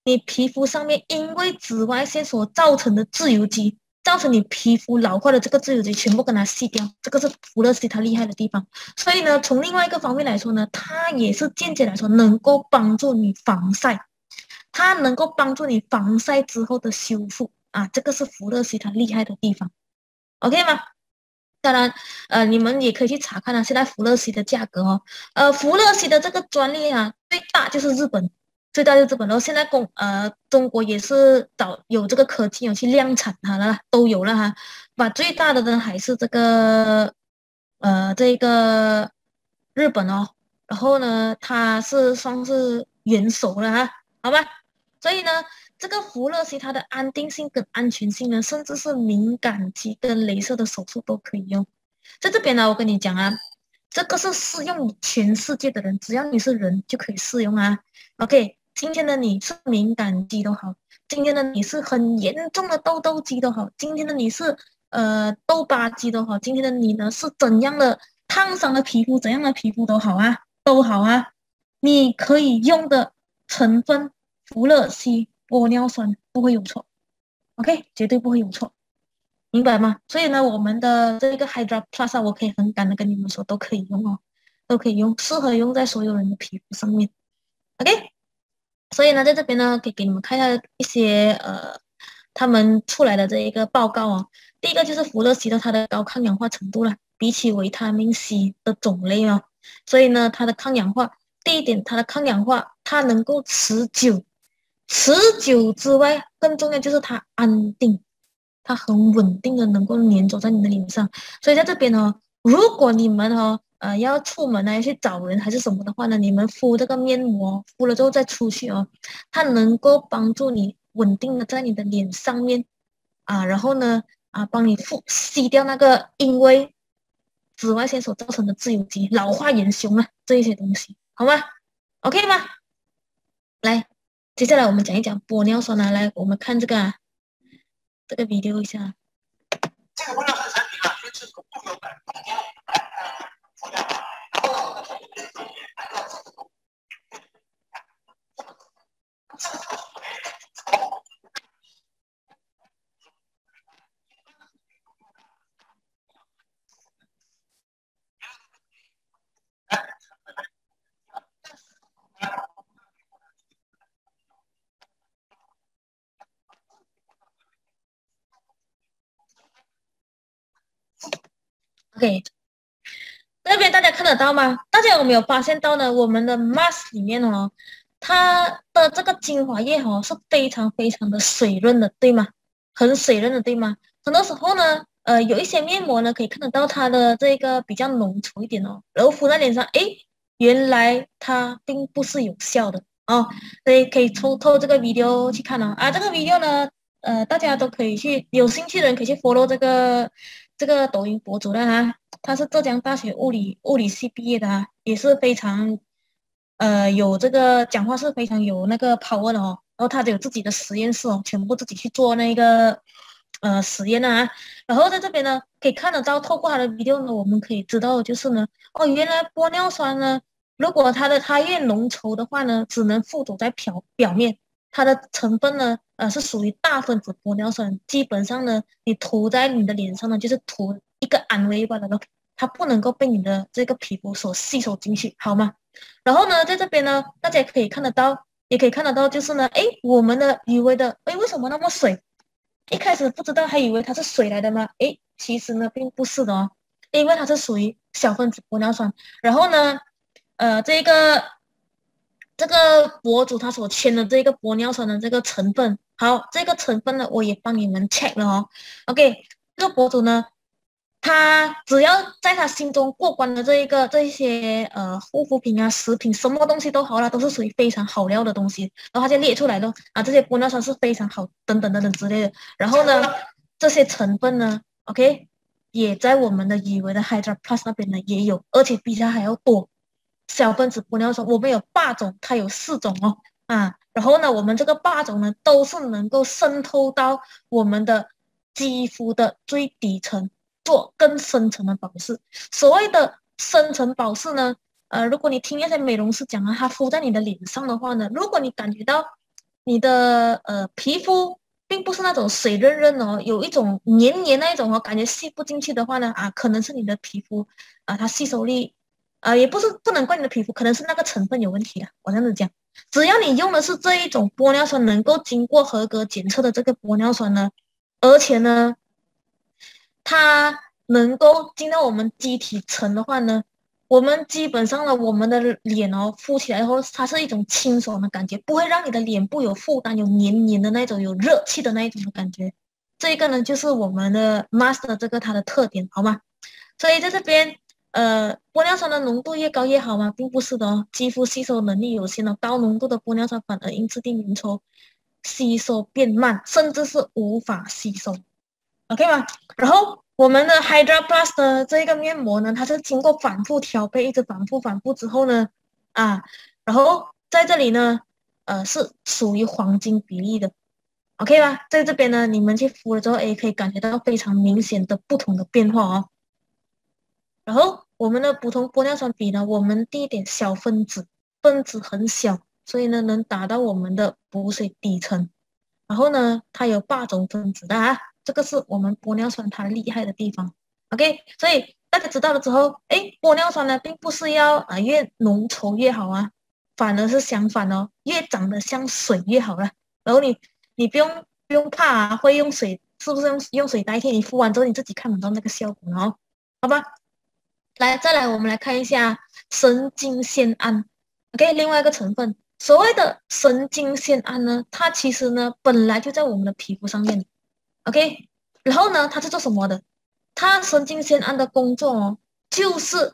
你皮肤上面因为紫外线所造成的自由基，造成你皮肤老化的这个自由基全部跟它吸掉，这个是福乐 C 它厉害的地方。所以呢，从另外一个方面来说呢，它也是间接来说能够帮助你防晒，它能够帮助你防晒之后的修复啊，这个是福乐 C 它厉害的地方 ，OK 吗？当然，呃，你们也可以去查看啊，现在福乐 C 的价格哦，呃，福乐 C 的这个专利啊，最大就是日本。最大就是日本，然后现在公呃中国也是早有这个科技有去量产它了，都有了哈。把最大的呢还是这个呃这个日本哦，然后呢它是算是元首了哈，好吧？所以呢，这个福乐 C 它的安定性跟安全性呢，甚至是敏感肌跟镭射的手术都可以用。在这边呢，我跟你讲啊，这个是适用全世界的人，只要你是人就可以适用啊。OK。今天的你是敏感肌都好，今天的你是很严重的痘痘肌都好，今天的你是呃痘疤肌都好，今天的你呢是怎样的烫伤的皮肤，怎样的皮肤都好啊，都好啊，你可以用的成分福乐 C 玻尿酸不会有错 ，OK， 绝对不会有错，明白吗？所以呢，我们的这个 Hydra Plus 啊，我可以很敢的跟你们说，都可以用哦，都可以用，适合用在所有人的皮肤上面 ，OK。所以呢，在这边呢，可以给你们看一下一些呃，他们出来的这一个报告哦。第一个就是福乐 C 的它的高抗氧化程度啦，比起维他命 C 的种类哦，所以呢，它的抗氧化，第一点，它的抗氧化它能够持久，持久之外，更重要就是它安定，它很稳定的能够粘着在你的脸上。所以在这边哦，如果你们哦。呃，要出门啊，去找人还是什么的话呢？你们敷这个面膜，敷了之后再出去哦，它能够帮助你稳定的在你的脸上面啊，然后呢啊，帮你复吸掉那个因为紫外线所造成的自由基、老化元凶啊这一些东西，好吗？OK 吗？来，接下来我们讲一讲玻尿酸啊，来，我们看这个啊，这个 video 一下。这个玻尿酸产品啊，就是不有感。OK， 这边大家看得到吗？大家有没有发现到呢？我们的 mask 里面哦，它的这个精华液哦是非常非常的水润的，对吗？很水润的，对吗？很多时候呢，呃，有一些面膜呢可以看得到它的这个比较浓稠一点哦，然后敷在脸上，诶，原来它并不是有效的哦，所以可以抽透这个 video 去看哦。啊，这个 video 呢，呃，大家都可以去，有兴趣的人可以去 follow 这个这个抖音博主的哈。他是浙江大学物理物理系毕业的啊，也是非常呃有这个讲话是非常有那个 power 的哦。然后他有自己的实验室哦，全部自己去做那个呃实验啊。然后在这边呢，可以看得到，透过他的 video 呢，我们可以知道就是呢，哦，原来玻尿酸呢，如果它的它越浓稠的话呢，只能附着在表表面，它的成分呢，呃是属于大分子玻尿酸，基本上呢，你涂在你的脸上呢，就是涂一个安慰罢了咯。它不能够被你的这个皮肤所吸收进去，好吗？然后呢，在这边呢，大家可以看得到，也可以看得到，就是呢，诶，我们的以为的，诶，为什么那么水？一开始不知道，还以为它是水来的吗？诶，其实呢，并不是的哦，因为它是属于小分子玻尿酸。然后呢，呃，这个这个博主他所签的这个玻尿酸的这个成分，好，这个成分呢，我也帮你们 check 了哦。OK，这个博主呢。他只要在他心中过关的这一个这一些呃护肤品啊、食品，什么东西都好啦，都是属于非常好料的东西，然后他就列出来了啊，这些玻尿酸是非常好，等等等等之类的。然后呢，这些成分呢，OK，也在我们的以为的 Hydra Plus 那边呢也有，而且比它还要多。小分子玻尿酸我们有八种，它有四种哦啊。然后呢，我们这个八种呢都是能够渗透到我们的肌肤的最底层。做更深层的保湿。所谓的深层保湿呢，呃，如果你听那些美容师讲啊，它敷在你的脸上的话呢，如果你感觉到你的呃皮肤并不是那种水润润哦，有一种黏黏那一种哦，感觉吸不进去的话呢，啊，可能是你的皮肤啊，它吸收力啊，也不是不能怪你的皮肤，可能是那个成分有问题了。我这样子讲，只要你用的是这一种玻尿酸，能够经过合格检测的这个玻尿酸呢，而且呢，它能够进到我们机体层的话呢，我们基本上呢，我们的脸哦，敷起来后，它是一种清爽的感觉，不会让你的脸部有负担，有黏黏的那种，有热气的那一种的感觉。这个呢，就是我们的 master 这个它的特点，好吗？所以在这边，呃，玻尿酸的浓度越高越好吗？并不是的哦，肌肤吸收能力有限的，高浓度的玻尿酸反而因质地粘稠，吸收变慢，甚至是无法吸收。OK 吗？然后我们的 Hydra Plus 的这个面膜呢，它是经过反复调配，一直反复反复之后呢，啊，然后在这里呢，呃，是属于黄金比例的，OK 吧？在这边呢，你们去敷了之后，诶，可以感觉到非常明显的不同的变化哦。然后我们的普通玻尿酸比呢，我们第一点小分子，分子很小，所以呢能达到我们的补水底层。然后呢，它有八种分子的啊，这个是我们玻尿酸它厉害的地方。OK，所以大家知道了之后，哎，玻尿酸呢并不是要啊越浓稠越好啊，反而是相反哦，越长得像水越好了。然后你你不用不用怕啊，会用水是不是用用水代替？你敷完之后你自己看不到那个效果了哦，好吧？来，再来我们来看一下神经酰胺。OK，另外一个成分，所谓的神经酰胺呢，它其实呢本来就在我们的皮肤上面。OK，然后呢，它是做什么的？它神经酰胺的工作哦，就是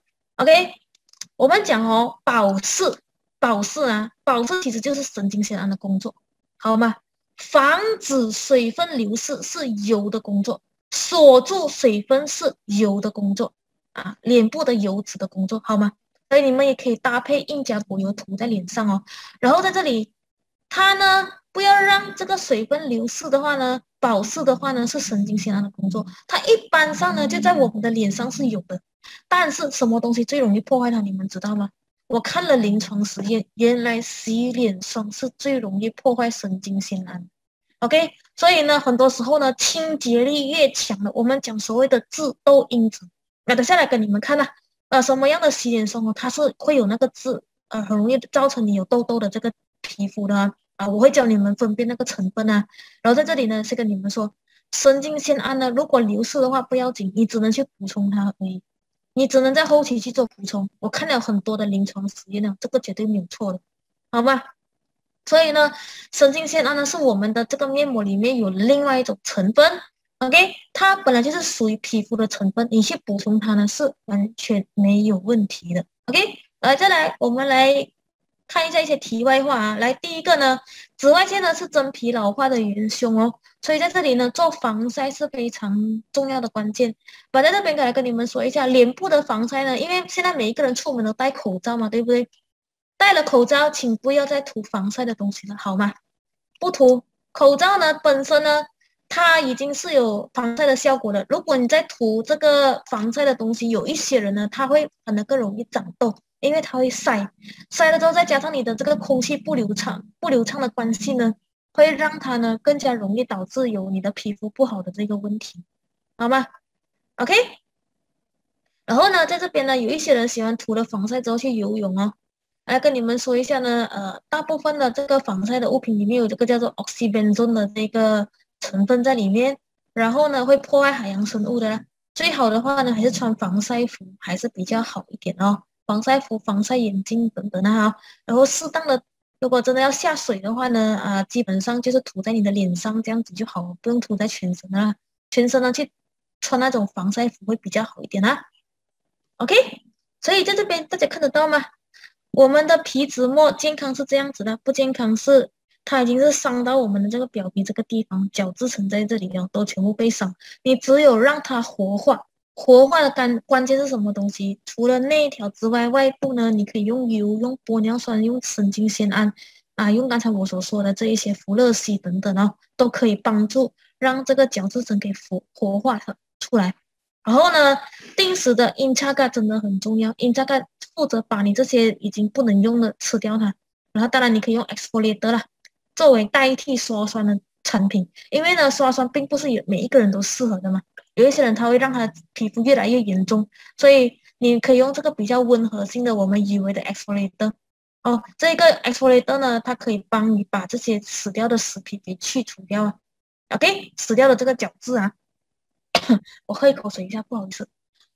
OK，我们讲哦，保湿，保湿啊，保湿其实就是神经酰胺的工作，好吗？防止水分流失是油的工作，锁住水分是油的工作啊，脸部的油脂的工作，好吗？所以你们也可以搭配硬甲补油涂在脸上哦。然后在这里，它呢不要让这个水分流失的话呢，保湿的话呢是神经酰胺的工作，它一般上呢就在我们的脸上是有的，但是什么东西最容易破坏它？你们知道吗？我看了临床实验，原来洗脸霜是最容易破坏神经酰胺。OK，所以呢，很多时候呢，清洁力越强的，我们讲所谓的致痘因子。那等下来跟你们看呢，呃，什么样的洗脸霜哦，它是会有那个痣，呃，很容易造成你有痘痘的这个皮肤的啊，啊我会教你们分辨那个成分啊。然后在这里呢，是跟你们说，神经酰胺呢，如果流失的话不要紧，你只能去补充它而已，你只能在后期去做补充。我看了很多的临床实验呢，这个绝对没有错的，好吧？所以呢，神经酰胺呢是我们的这个面膜里面有另外一种成分，OK，它本来就是属于皮肤的成分，你去补充它呢是完全没有问题的，OK。来，再来，我们来看一下一些题外话啊。来，第一个呢，紫外线呢是真皮老化的元凶哦，所以在这里呢做防晒是非常重要的关键。我在这边来跟你们说一下脸部的防晒呢，因为现在每一个人出门都戴口罩嘛，对不对？戴了口罩，请不要再涂防晒的东西了，好吗？不涂口罩呢，本身呢，它已经是有防晒的效果的。如果你在涂这个防晒的东西，有一些人呢，他会可能更容易长痘，因为它会晒，晒了之后再加上你的这个空气不流畅、不流畅的关系呢，会让它呢更加容易导致有你的皮肤不好的这个问题，好吗？OK。然后呢，在这边呢，有一些人喜欢涂了防晒之后去游泳哦。来跟你们说一下呢，呃，大部分的这个防晒的物品里面有这个叫做 oxybenzone 的这个成分在里面，然后呢会破坏海洋生物的啦。最好的话呢，还是穿防晒服还是比较好一点哦，防晒服、防晒眼镜等等的哈。然后适当的，如果真的要下水的话呢，啊、基本上就是涂在你的脸上这样子就好了，不用涂在全身啦。全身呢去穿那种防晒服会比较好一点啊。OK，所以在这边大家看得到吗？我们的皮脂膜健康是这样子的，不健康是它已经是伤到我们的这个表皮这个地方，角质层在这里了，都全部被伤。你只有让它活化，活化的关关键是什么东西？除了内调之外，外部呢，你可以用油、用玻尿酸、用神经酰胺啊，用刚才我所说的这一些福乐烯等等哦，都可以帮助让这个角质层给活活化出来。然后呢，定时的 i n c h a g a 真的很重要 i n c h a g a 负责把你这些已经不能用的吃掉它。然后当然你可以用 exfoliator 啦， 作为代替刷酸的产品，因为呢，刷酸并不是有每一个人都适合的嘛，有一些人他会让他皮肤越来越严重，所以你可以用这个比较温和性的我们以为的 exfoliator。哦，这个 exfoliator 呢，它可以帮你把这些死掉的死皮给去除掉啊。OK， 死掉的这个角质啊，我喝一口水一下，不好意思。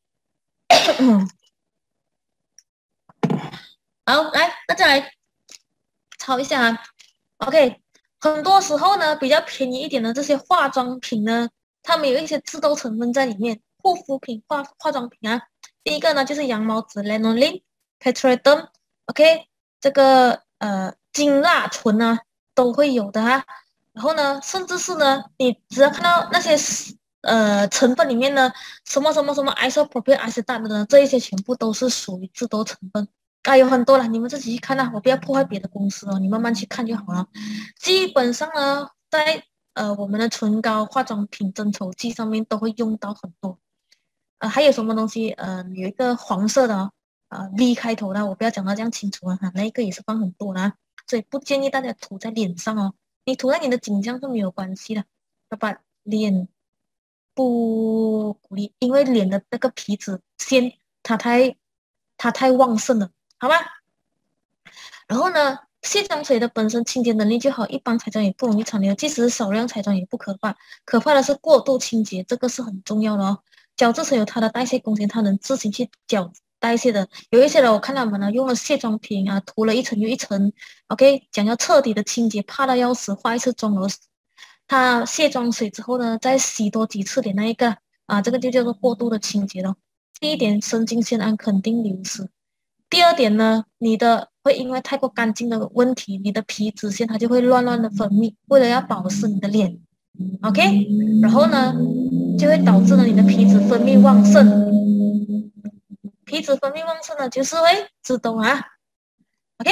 好，来，那再来抄一下啊。OK， 很多时候呢，比较便宜一点的这些化妆品呢，它们有一些制豆成分在里面，护肤品、化化妆品啊。第一个呢就是羊毛脂 lanolin、petroleum，OK， 这个呃精蜡醇啊都会有的啊。然后呢，甚至是呢，你只要看到那些呃成分里面呢，什么什么什么 isopropyl acetate 的呢，这一些全部都是属于制豆成分。啊，有很多了，你们自己去看啦，我不要破坏别的公司哦，你慢慢去看就好了。基本上呢，在呃我们的唇膏、化妆品、增稠剂上面都会用到很多。呃，还有什么东西？呃，有一个黄色的哦，呃 V 开头的，我不要讲到这样清楚啊，哈，那一个也是放很多的啊，所以不建议大家涂在脸上哦。你涂在你的颈项是没有关系的，要把脸不鼓励，因为脸的那个皮脂腺它太它太旺盛了。好吧，然后呢，卸妆水的本身清洁能力就好，一般彩妆也不容易残留，即使是少量彩妆也不可怕，可怕的是过度清洁，这个是很重要的哦。角质层有它的代谢空间，它能自行去角代谢的。有一些人我看他们呢用了卸妆品啊，涂了一层又一层 ，OK， 讲要彻底的清洁，怕到要死，化一次妆了，他卸妆水之后呢，再洗多几次脸那一个啊，这个就叫做过度的清洁了。第一点，神经酰胺肯定流失。第二点呢，你的会因为太过干净的问题，你的皮脂腺它就会乱乱的分泌，为了要保湿你的脸 ，OK， 然后呢，就会导致呢你的皮脂分泌旺盛，皮脂分泌旺盛呢就是会自动啊，OK，OK，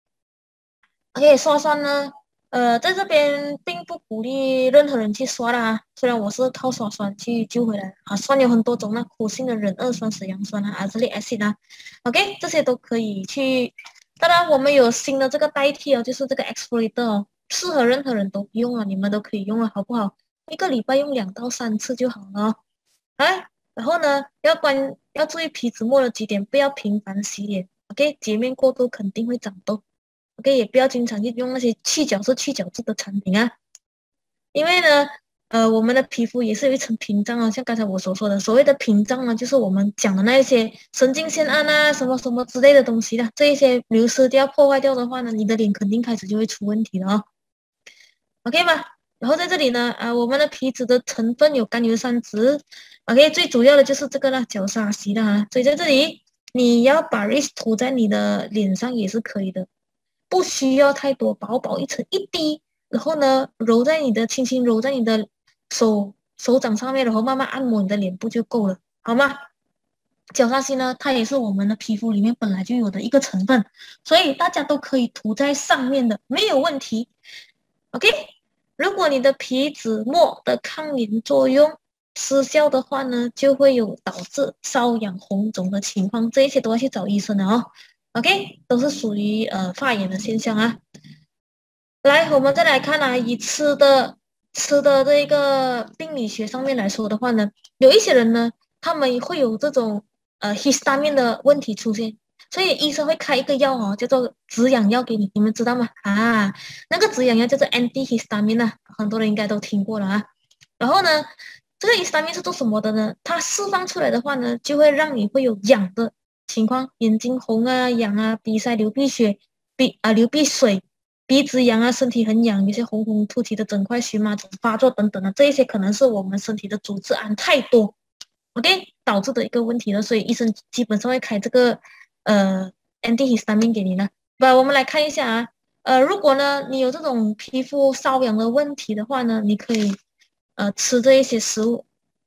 刷酸呢，呃，在这边并不鼓励任何人去刷啦，虽然我是靠刷酸去救回来啊，酸有很多种，那苦性的壬二酸、水杨酸啊、阿兹利 acid 啊，OK， 这些都可以去。当然，我们有新的这个代替哦，就是这个 exfoliator 哦，适合任何人都用啊，你们都可以用了，好不好？一个礼拜用两到三次就好了哦。啊，然后呢，要关要注意皮脂膜的几点，不要频繁洗脸 ，OK， 洁面过度肯定会长痘。OK， 也不要经常去用那些去角质、去角质的产品啊，因为呢，呃，我们的皮肤也是有一层屏障啊，像刚才我所说的，所谓的屏障呢，就是我们讲的那一些神经酰胺啊，什么什么之类的东西的，这一些流失掉、破坏掉的话呢，你的脸肯定开始就会出问题了哦。OK 吗？然后在这里呢，啊、呃，我们的皮脂的成分有甘油三酯 ，OK， 最主要的就是这个啦，角鲨烯的啊，所以在这里你要把 R I S 涂在你的脸上也是可以的。不需要太多，薄薄一层一滴，然后呢，揉在你的轻轻揉在你的手手掌上面，然后慢慢按摩你的脸部就够了，好吗？角鲨烯呢，它也是我们的皮肤里面本来就有的一个成分，所以大家都可以涂在上面的，没有问题。OK， 如果你的皮脂膜的抗炎作用失效的话呢，就会有导致瘙痒红肿的情况，这一些都要去找医生的哦。OK， 都是属于呃发炎的现象啊。来，我们再来看啊，以吃的吃的这个病理学上面来说的话呢，有一些人呢，他们会有这种呃 histamine 的问题出现，所以医生会开一个药哦，叫做止痒药给你，你们知道吗？啊，那个止痒药叫做 antihistamine 啊，很多人应该都听过了啊。然后呢，这个 histamine 是做什么的呢？它释放出来的话呢，就会让你会有痒的情况，眼睛红啊、痒啊、鼻塞、流鼻血、鼻啊、流鼻水、鼻子痒啊、身体很痒，有些红红凸起的整块荨麻疹发作等等的，这一些可能是我们身体的组织胺太多 ，OK 导致的一个问题了，所以医生基本上会开这个呃 antihistamine 给你呢。吧，我们来看一下啊，呃，如果呢你有这种皮肤瘙痒的问题的话呢，你可以呃吃这一些食物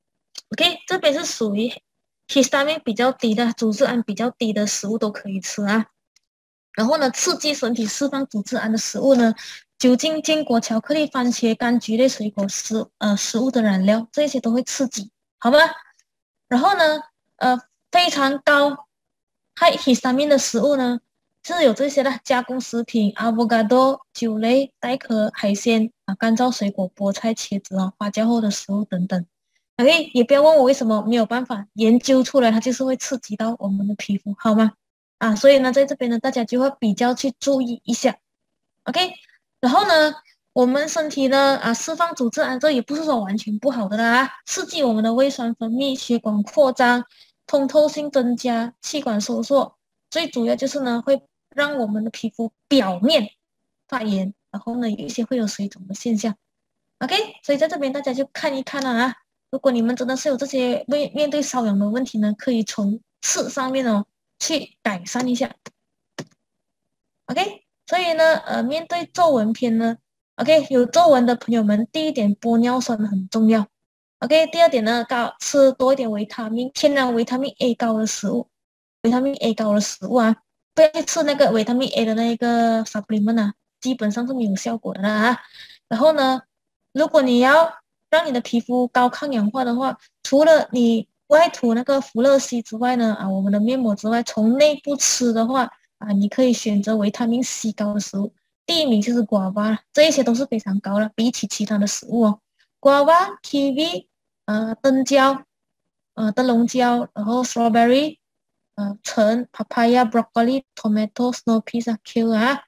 ，OK， 这边是属于 histamine 比较低的，组织胺比较低的食物都可以吃啊。然后呢，刺激身体释放组织胺的食物呢，酒精、坚果、巧克力、番茄干、橘类水果食呃食物的染料，这些都会刺激，好吗？然后呢，呃，非常高 high histamine 的食物呢， 是有这些的加工食品、avocado、酒类、带壳、海鲜啊、干燥水果、菠菜、茄子啊、发酵后的食物等等。OK，也不要问我为什么没有办法研究出来，它就是会刺激到我们的皮肤，好吗？啊，所以呢，在这边呢，大家就会比较去注意一下。OK，然后呢，我们身体呢啊释放组织胺，这也不是说完全不好的啦，刺激我们的胃酸分泌、血管扩张、通透性增加、气管收缩，最主要就是呢会让我们的皮肤表面发炎，然后呢有一些会有水肿的现象。OK，所以在这边大家就看一看了啊。如果你们真的是有这些面面对瘙痒的问题呢，可以从刺上面哦去改善一下。OK，所以呢，呃，面对皱纹篇呢 ，OK，有皱纹的朋友们，第一点玻尿酸很重要。OK，第二点呢，高吃多一点维他命，天然维他命 A 高的食物，维他命 A 高的食物啊，不要去吃那个维他命 A 的那个 supplement 啊，基本上是没有效果的啦啊。然后呢，如果你要让你的皮肤高抗氧化的话，除了你外涂那个福乐烯之外呢，啊，我们的面膜之外，从内部吃的话，啊，你可以选择维他命 C 高的食物，第一名就是瓜巴了，这一些都是非常高的，比起其他的食物哦，瓜巴、kiwi，呃，灯蕉，呃，灯笼椒，然后 strawberry，呃，橙、papaya、broccoli、tomato、snow peas 啊，Q 啊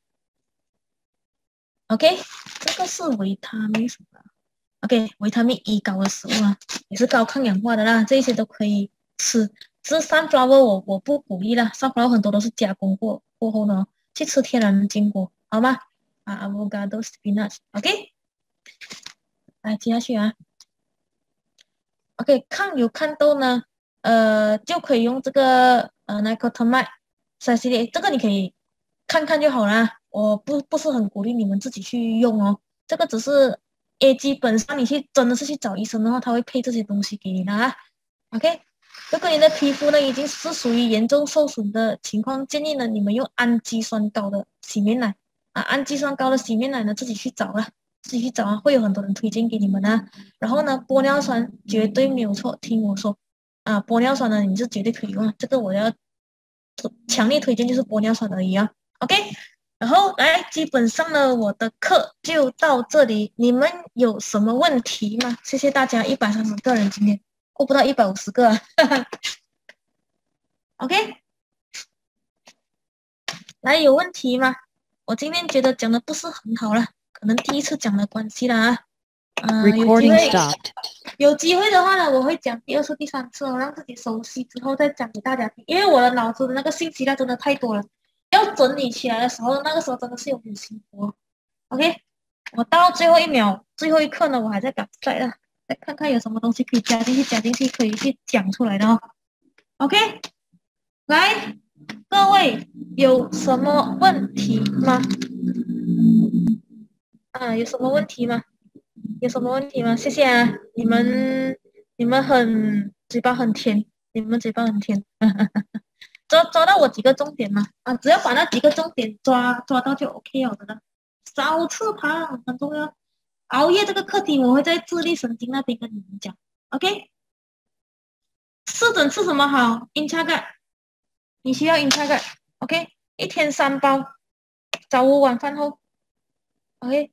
，OK，这个是维他命什么？OK，维他命 E 高的食物啊，也是高抗氧化的啦，这些都可以吃。只是 sunflower 我我不鼓励啦，sunflower 很多都是加工过过后呢，去吃天然的坚果，好吗？啊 ，avocado、spinach，OK，来接下去啊。OK，抗有看痘呢，呃，就可以用这个呃 nicotinamide 三系列，这个你可以看看就好啦，我不不是很鼓励你们自己去用哦，这个只是，诶，基本上你去真的是去找医生的话，他会配这些东西给你的啊。OK，如果你的皮肤呢已经是属于严重受损的情况，建议呢你们用氨基酸高的洗面奶啊，氨基酸高的洗面奶呢自己去找啦，自己去找啊，会有很多人推荐给你们啊。然后呢，玻尿酸绝对没有错，听我说啊，玻尿酸呢你是绝对可以用啊，这个我要强烈推荐就是玻尿酸而已啊。OK，然后来，基本上呢我的课就到这里，你们有什么问题吗？谢谢大家，一百三十个人今天过不到一百五十个啊，OK，来有问题吗？我今天觉得讲的不是很好了，可能第一次讲的关系啦啊。呃，有机会，有机会的话呢，我会讲第二次、第三次哦，让自己熟悉之后再讲给大家听。因为我的脑子的那个信息量真的太多了，要整理起来的时候，那个时候真的是有点辛苦哦。OK，我到最后一秒、最后一刻呢，我还在赶在的，再看看有什么东西可以加进去、加进去，可以去讲出来的哦。OK，来，各位有什么问题吗？啊，有什么问题吗？有什么问题吗？谢谢啊，你们你们很嘴巴很甜，你们嘴巴很甜，抓抓到我几个重点嘛？啊，只要把那几个重点抓抓到就 OK 了的。少吃糖很重要，熬夜这个课题我会在智力神经那边跟你们讲。OK，湿疹吃什么好 i n c h a g a 你需要 i n c h a g a OK， 一天三包，早午晚饭后。OK。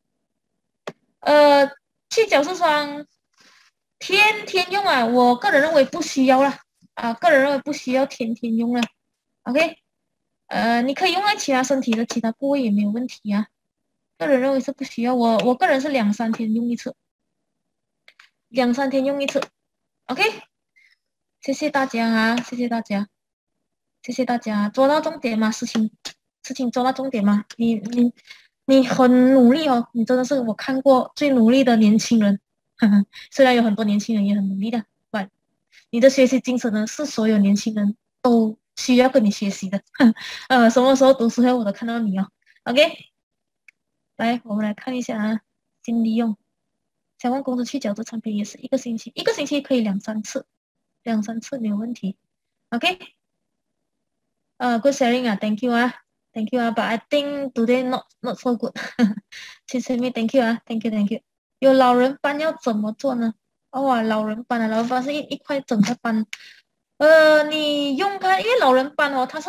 呃，去角质霜天天用啊，我个人认为不需要啦，啊，个人认为不需要天天用了。OK，呃，你可以用在其他身体的其他部位也没有问题啊，个人认为是不需要，我我个人是两三天用一次，两三天用一次。OK，谢谢大家啊，谢谢大家，谢谢大家，做到重点吗？事情事情做到重点吗？你你。你很努力哦，你真的是我看过最努力的年轻人。呵呵，虽然有很多年轻人也很努力的，但你的学习精神呢，是所有年轻人都需要跟你学习的。呃，什么时候读书会我都看到你哦。OK， 来，我们来看一下啊，尽力用。想问公司去角质产品也是一个星期，一个星期可以两三次，两三次没有问题。OK， 呃、uh, ，good sharing 啊 ，thank you 啊。Thank you 啊 ，but I think today not not so good 谢谢你 ，Thank you 啊 ，Thank you Thank you。有老人斑要怎么做呢？哦，老人斑啊，老人斑是一一块整块斑。呃，你用它，因为老人斑哦，它是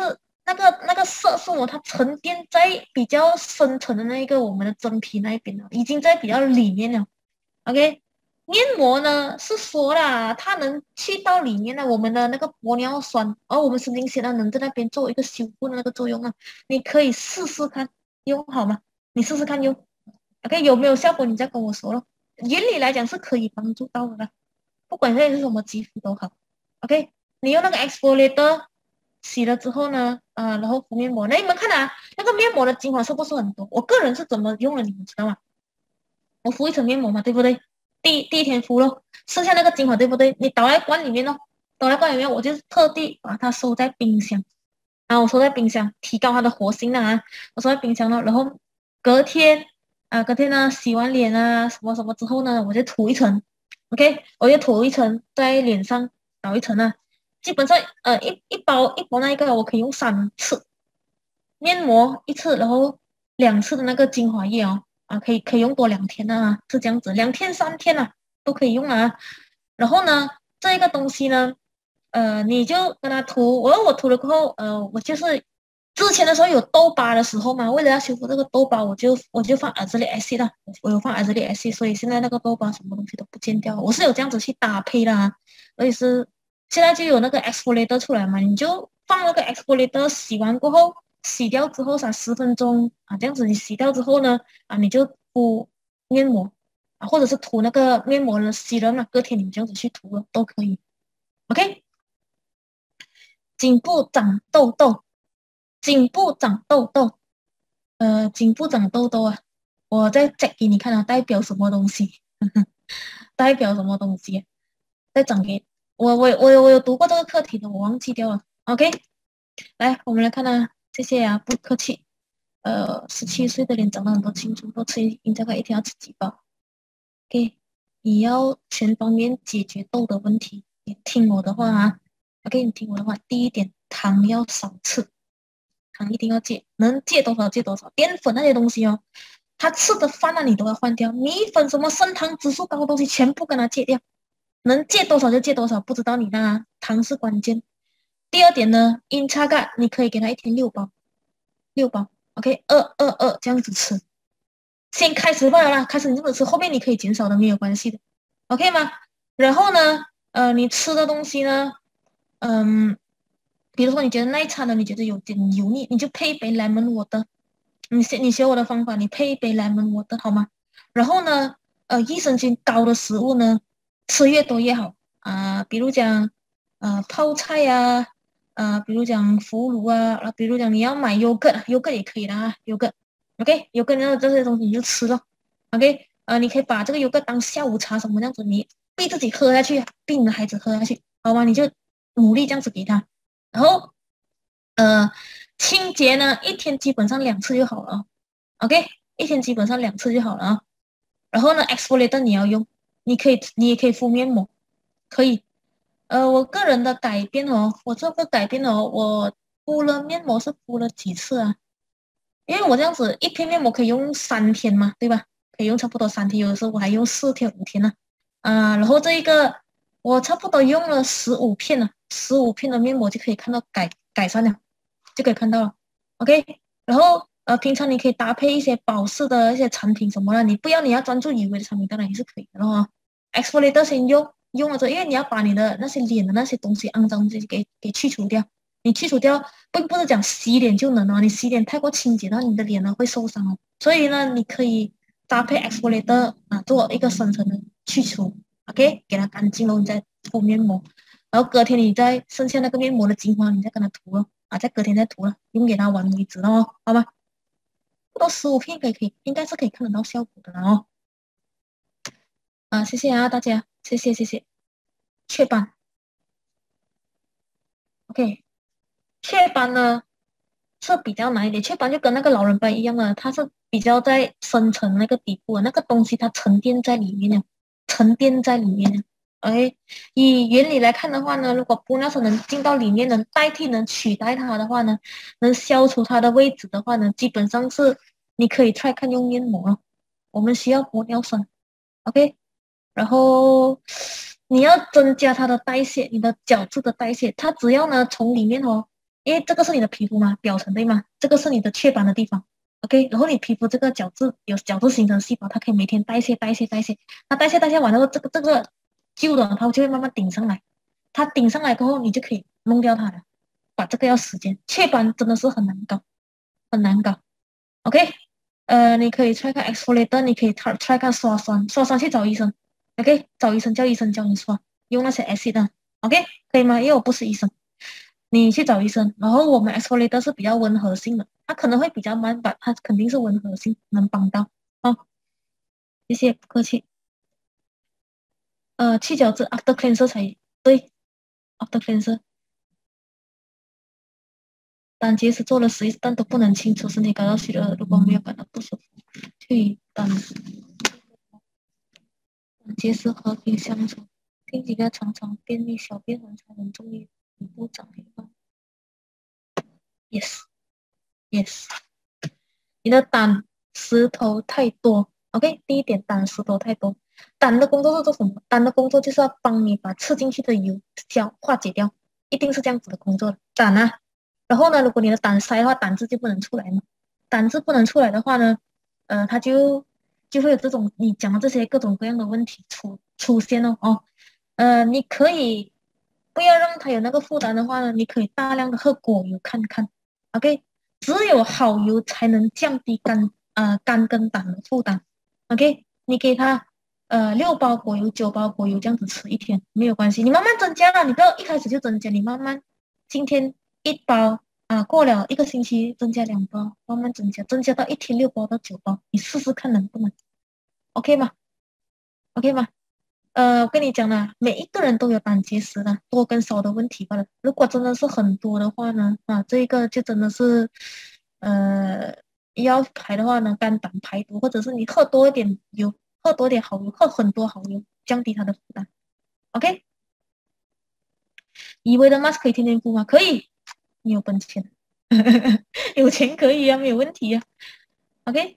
那个那个色素哦，它沉淀在比较深层的那个我们的真皮那一边了，已经在比较里面了。OK，面膜呢是说啦，它能去到里面的我们的那个玻尿酸，而我们神经线呢能在那边做一个修复的那个作用啊。你可以试试看用好吗？你试试看用，OK 有没有效果？你再跟我说咯。原理来讲是可以帮助到的，不管现在是什么肌肤都好。OK，你用那个 exfoliator 洗了之后呢，啊、然后敷面膜。那你们看啊，那个面膜的精华是不是很多？我个人是怎么用的，你们知道吗？我敷一层面膜嘛，对不对？第第一天敷咯，剩下那个精华对不对？你倒在罐里面咯，倒在罐里面，我就特地把它收在冰箱啊，我收在冰箱，提高它的活性啊，我收在冰箱了，然后隔天啊，隔天呢洗完脸啊什么什么之后呢，我就涂一层，OK，我就涂一层在脸上，倒一层啊，基本上呃一一包一包那一个我可以用三次，面膜一次，然后两次的那个精华液哦。啊，可以可以用多两天啊，是这样子，两天三天啊都可以用啊。然后呢，这一个东西呢，呃，你就跟它涂，我我涂了过后，呃，我就是之前的时候有痘疤的时候嘛，为了要修复这个痘疤，我就我就放 azelaic acid 啦，我有放 azelaic acid，所以现在那个痘疤什么东西都不见掉，我是有这样子去搭配的啊，所以是现在就有那个 exfoliator 出来嘛，你就放那个 exfoliator，洗完过后。洗掉之后才十分钟啊，这样子你洗掉之后呢，啊，你就敷面膜啊，或者是涂那个面膜的洗人嘛，隔天你这样子去涂了都可以。OK，颈部长痘痘，颈部长痘痘，呃，颈部长痘痘啊，我再讲给你看啊，代表什么东西？代表什么东西？再讲给我，我我有我有读过这个课题的，我忘记掉了。OK，来，我们来看啊，谢谢啊，不客气。呃，十七岁的脸长了很多青春痘，吃应该一天要吃几包？OK，你要全方面解决痘的问题，你听我的话啊。OK，你听我的话，第一点，糖要少吃，糖一定要戒，能戒多少戒多少。淀粉那些东西哦，他吃的饭啊，你都要换掉。米粉什么升糖指数高的东西，全部跟他戒掉。能戒多少就戒多少，不知道你那糖是关键。第二点呢，阴差钙你可以给他一天六包，六包。OK，二二二这样子吃，先开始罢了啦，开始你这么吃，后面你可以减少的，没有关系的，OK 吗？然后呢，呃，你吃的东西呢，嗯，比如说你觉得那一餐呢，你觉得有点油腻，你就配一杯 lemon water，你学你学我的方法，你配一杯 lemon water 好吗？然后呢，呃，益生菌高的食物呢，吃越多越好啊、比如讲，呃，泡菜呀、啊，比如讲腐乳啊，啊，比如讲你要买优格，优格也可以的啊，优格，OK，优格的这些东西你就吃了，OK，呃，你可以把这个优格当下午茶什么这样子，你逼自己喝下去，逼你的孩子喝下去，好吗？你就努力这样子给他，然后呃，清洁呢，一天基本上两次就好了，OK，一天基本上两次就好了啊。然后呢，exfoliator 你要用，你可以你也可以敷面膜，可以。呃，我个人的改变哦，我这个改变哦，我敷了面膜是敷了几次啊？因为我这样子一片面膜可以用三天嘛，对吧？可以用差不多三天，有的时候我还用四天五天呢。啊，然后这一个我差不多用了十五片了，十五片的面膜就可以看到改改善了，就可以看到了。OK，然后呃，平常你可以搭配一些保湿的一些产品什么的，你不要你要专注以为的产品，当然也是可以的哦。exfoliator 先用，用了之后，因为你要把你的那些脸的那些东西肮脏东西给给去除掉。你去除掉，并不是讲洗脸就能哦，你洗脸太过清洁，然后你的脸呢会受伤哦。所以呢，你可以搭配 exfoliator 啊，做一个深层的去除 ，OK，给它干净了，你再敷面膜，然后隔天你再剩下那个面膜的精华，你再跟它涂了啊，再隔天再涂了，用给它完为止了哦，好吗？不到十五片可以可以，应该是可以看得到效果的了哦。啊，谢谢啊大家，谢谢谢谢，雀斑，OK。雀斑呢是比较难一点，雀斑就跟那个老人斑一样的，它是比较在深层那个底部的那个东西，它沉淀在里面的，沉淀在里面的。哎，以原理来看的话呢，如果玻尿酸能进到里面，能代替、能取代它的话呢，能消除它的位置的话呢，基本上是你可以 try 看用面膜了。我们需要玻尿酸，OK，然后你要增加它的代谢，你的角质的代谢，它只要呢从里面哦。 因为这个是你的皮肤嘛，表层对吗？这个是你的雀斑的地方 ，OK。然后你皮肤这个角质有角质形成细胞，它可以每天代谢代谢代谢，它代谢代谢完了后，这个这个旧的它就会慢慢顶上来，它顶上来过后，你就可以弄掉它了。把这个要时间，雀斑真的是很难搞，很难搞。OK，呃，你可以 try 看 exfoliator， 你可以 try try 看刷酸，刷酸去找医生。OK， 找医生叫医生教你刷，用那些 acid 的。OK， 可以吗？因为我不是医生。你去找医生，然后我们 exfoliator 是比较温和性的，它可能会比较慢吧，它肯定是温和性，能帮到。好，谢谢，不客气。呃，去角质 after cleanser 才对 ，after cleanser。胆结石做了十一次，但都不能清除身体感到虚热，如果没有感到不舒服，去胆胆结石和平相处。听几个常常便秘、小便很长很重力，底部长黑斑。Yes。Yes， 你的胆石头太多。OK， 第一点，胆石头太多。胆的工作是做什么？胆的工作就是要帮你把吃进去的油消化解掉，一定是这样子的工作的。胆啊，然后呢，如果你的胆塞的话，胆汁就不能出来嘛。胆汁不能出来的话呢，呃，它就就会有这种你讲的这些各种各样的问题出出现哦。哦，呃，你可以不要让它有那个负担的话呢，你可以大量的喝果油看看。OK。只有好油才能降低肝呃肝跟胆的负担。OK， 你给他呃六包果油、九包果油这样子吃一天没有关系，你慢慢增加了，你不要一开始就增加，你慢慢今天一包啊，过了一个星期增加两包，慢慢增加，增加到一天六包到九包，你试试看能不能 OK 吗 ？OK 吗？呃，我跟你讲了，每一个人都有胆结石的，多跟少的问题罢了。如果真的是很多的话呢，啊，这个就真的是，呃，要排的话呢，肝胆排毒，或者是你喝多一点油，喝多点好油，喝很多好油，降低它的负担。OK，以为的 mask 可以天天敷吗？可以，你有本钱，有钱可以啊，没有问题啊。OK，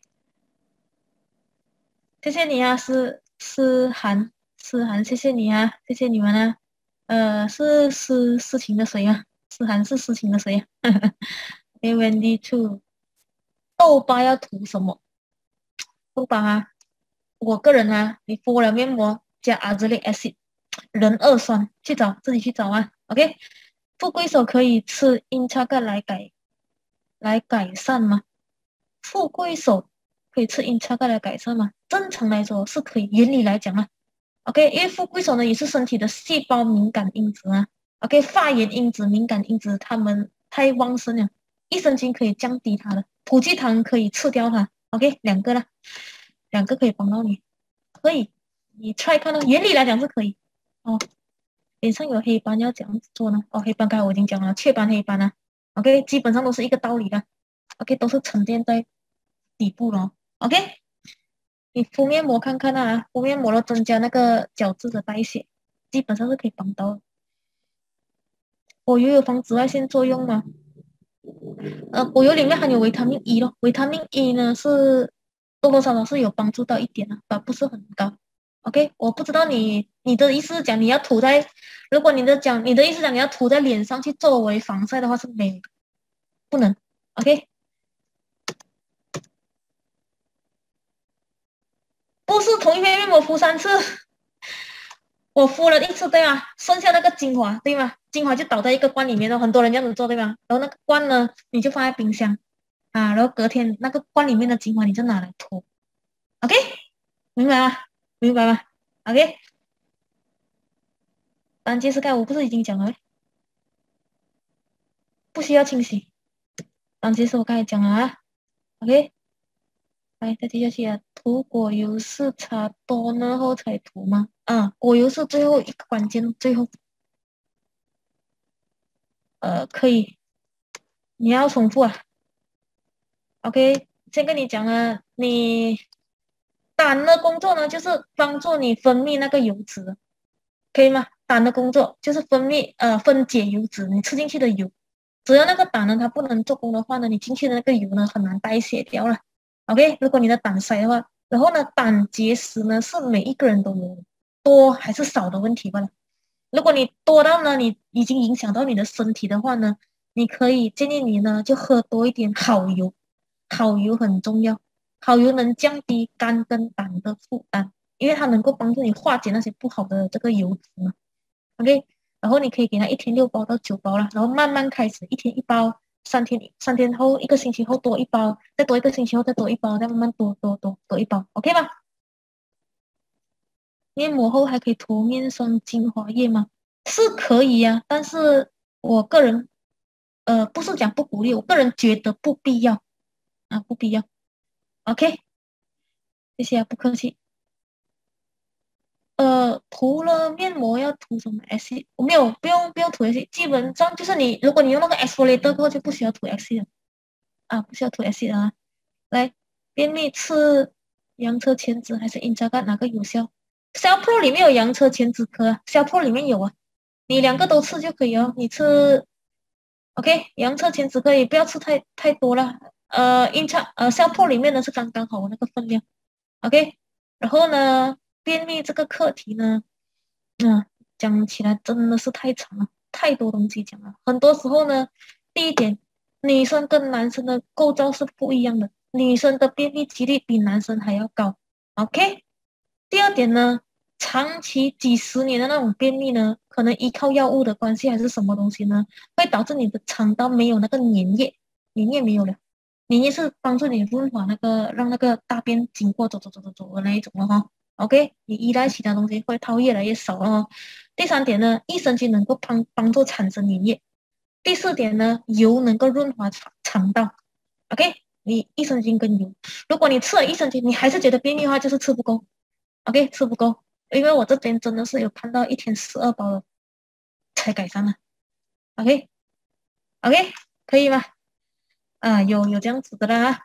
谢谢你啊，思思涵。思涵，谢谢你啊，谢谢你们啊。呃，是思思晴的谁啊？思涵是思晴的谁啊？A Wendy Two，痘疤要涂什么？痘疤啊，我个人啊，你敷了面膜加 azelaic acid，人二酸，去找自己去找啊。OK，富贵手可以吃英叉钙来改来改善吗？富贵手可以吃英叉钙来改善吗？正常来说是可以，原理来讲啊。OK，因为富贵手呢也是身体的细胞敏感因子啊。OK，发炎因子、敏感因子它们太旺盛了，益生菌可以降低它的，普济糖可以吃掉它。OK，两个啦，两个可以帮到你，可以，你 try 看到原理来讲是可以。哦，脸上有黑斑要怎样子做呢？哦，黑斑刚才我已经讲了，雀斑、黑斑啊。OK，基本上都是一个道理的。OK，都是沉淀在底部了。OK。你敷面膜看看啊，敷面膜了增加那个角质的代谢，基本上是可以帮到的。果油有防紫外线作用吗？呃，果油里面含有维他命 E 咯，维他命 E 呢是多多少少是有帮助到一点的，但不是很高。OK，我不知道你你的意思是讲你要涂在，如果你的讲你的意思讲你要涂在脸上去作为防晒的话是没不能。OK，不是同一片面膜敷三次。我敷了一次，对吗？剩下那个精华，对吗？精华就倒在一个罐里面了，很多人这样子做，对吗？然后那个罐呢，你就放在冰箱啊，然后隔天那个罐里面的精华你就拿来涂。OK，明白吗？明白吗？OK，胆结石钙我不是已经讲了，不需要清洗。胆结石我刚才讲了啊。OK，来再接下去啊，涂果油是擦多了后才涂吗？啊，果油是最后一个关键，最后呃可以，你要重复啊。OK，先跟你讲了，你胆的工作呢，就是帮助你分泌那个油脂，可以吗？胆的工作就是分泌呃分解油脂，你吃进去的油，只要那个胆呢它不能做工的话呢，你进去的那个油呢很难代谢掉了。OK，如果你的胆塞的话，然后呢胆结石呢是每一个人都有，多还是少的问题罢了。如果你多到呢，你已经影响到你的身体的话呢， 你可以建议你呢就喝多一点好油，好油很重要，好油能降低肝跟胆的负担，因为它能够帮助你化解那些不好的这个油脂嘛。OK，然后你可以给它一天六包到九包了，然后慢慢开始，一天一包，三天三天后一个星期后多一包，再多一个星期后再多一包，再慢慢多多多多一包，OK 吗？面膜后还可以涂面霜精华液吗？是可以呀、啊，但是我个人呃不是讲不鼓励，我个人觉得不必要啊，不必要。OK，谢谢啊，不客气。呃，涂了面膜要涂什么 S C？我没有，不用不用涂 S C，基本上就是你，如果你用那个 exfoliator 过后就不需要涂 S C 了啊，不需要涂 S C 了啊。来，便秘吃洋车前子还是英扎干哪个有效？Cell Pro 里面有洋车前子壳啊，Cell Pro 里面有啊，你两个都吃就可以哦。你吃 OK，洋车前子可以，不要吃太太多了。呃，英差呃 Cell Pro 里面的是刚刚好那个分量。OK，然后呢，便秘这个课题呢，嗯，讲起来真的是太长了，太多东西讲了。很多时候呢，第一点，女生跟男生的构造是不一样的，女生的便秘几率比男生还要高。OK，第二点呢，长期几十年的那种便秘呢，可能依靠药物的关系还是什么东西呢，会导致你的肠道没有那个粘液，粘液没有了。粘液是帮助你润滑那个，让那个大便经过走走走走走的那一种了哈。OK，你依赖其他东西会套越来越少了哦。第三点呢，益生菌能够帮帮助产生粘液。第四点呢，油能够润滑肠肠道。OK，你益生菌跟油，如果你吃了益生菌，你还是觉得便秘的话，就是吃不够。OK，吃不够，因为我这边真的是有看到一天十二包了才改善了。OK，OK，可以吗？啊，有有这样子的啦。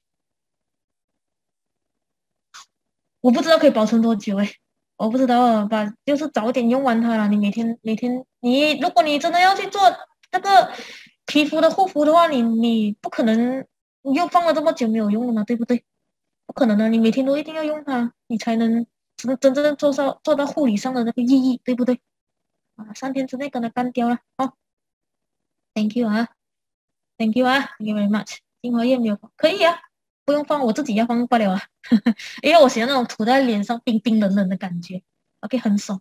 我不知道可以保存多久诶，我不知道啊，把就是早点用完它了。你每天每天，你如果你真的要去做那个皮肤的护肤的话，你你不可能你又放了这么久没有用了嘛，对不对？不可能的，你每天都一定要用它，你才能真真正做到做到护理上的那个意义，对不对？啊，三天之内跟它干掉了。好，Thank you 啊，Thank you 啊，Thank you very much。精华液没有放，可以啊，不用放，我自己要放不了啊，因为我喜欢那种涂在脸上冰冰冷冷的感觉，OK，很爽。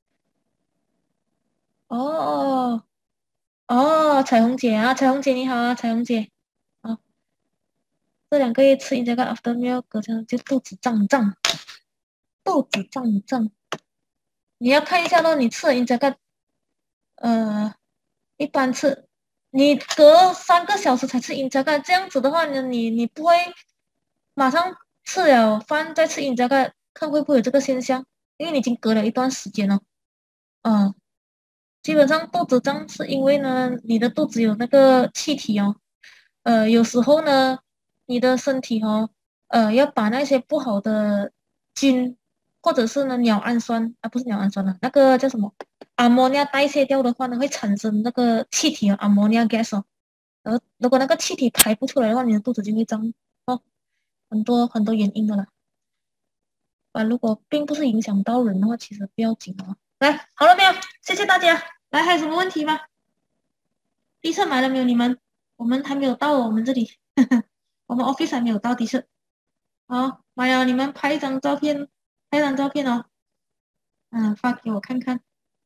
哦哦，彩虹姐啊，彩虹姐你好啊，彩虹姐。啊，这两个月吃这个 after meal，隔天就肚子胀胀，肚子胀胀。你要看一下咯，你吃了这个，呃，一般吃，你隔三个小时才吃饮加钙，这样子的话呢，你你不会马上吃了饭再吃饮加钙，看会不会有这个现象？因为你已经隔了一段时间了。嗯，基本上肚子胀是因为呢，你的肚子有那个气体哦，呃，有时候呢，你的身体哦，呃，要把那些不好的菌或者是呢鸟氨酸啊，不是鸟氨酸了，那个叫什么？阿莫尼亚代谢掉的话呢，会产生那个气体啊，阿莫尼亚 gas 哦。然后如果那个气体排不出来的话，你的肚子就会胀哦，很多很多原因的啦。啊，如果并不是影响到人的话，其实不要紧哦。来，好了没有？谢谢大家。来，还有什么问题吗？地测买了没有？你们，我们还没有到我们这里，我们 office 还没有到地测。好，买了，你们拍一张照片，拍一张照片哦。嗯，发给我看看。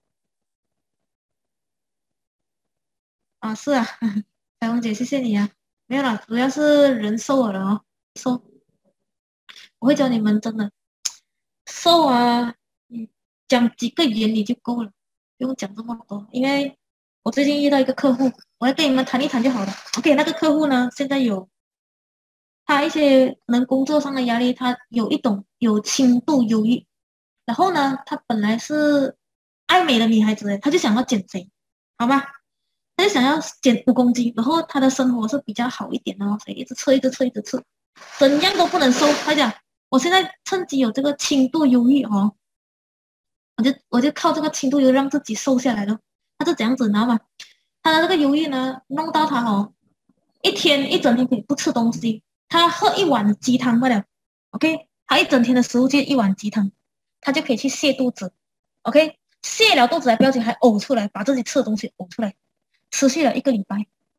啊，是啊，彩虹姐，谢谢你啊。没有啦，主要是人瘦了哦，瘦。我会教你们真的瘦啊，嗯，讲几个原理就够了，不用讲这么多。因为我最近遇到一个客户，我要跟你们谈一谈就好了。OK，那个客户呢，现在有他一些可能工作上的压力，他有一种有轻度忧郁。然后呢，她本来是爱美的女孩子，她就想要减肥，好吗？她就想要减五公斤，然后她的生活是比较好一点的哦，所以一直吃，一直吃，一直吃，怎样都不能瘦。她讲，我现在趁机有这个轻度忧郁哦，我就我就靠这个轻度忧郁让自己瘦下来了。她是怎样子，你知道吗？她的这个忧郁呢，弄到她哦，一天一整天可以不吃东西，她喝一碗鸡汤罢了，OK，她一整天的食物就一碗鸡汤，她就可以去泻肚子，OK，泻了肚子还不要紧，还呕出来，把自己吃的东西呕出来，持续了一个礼拜。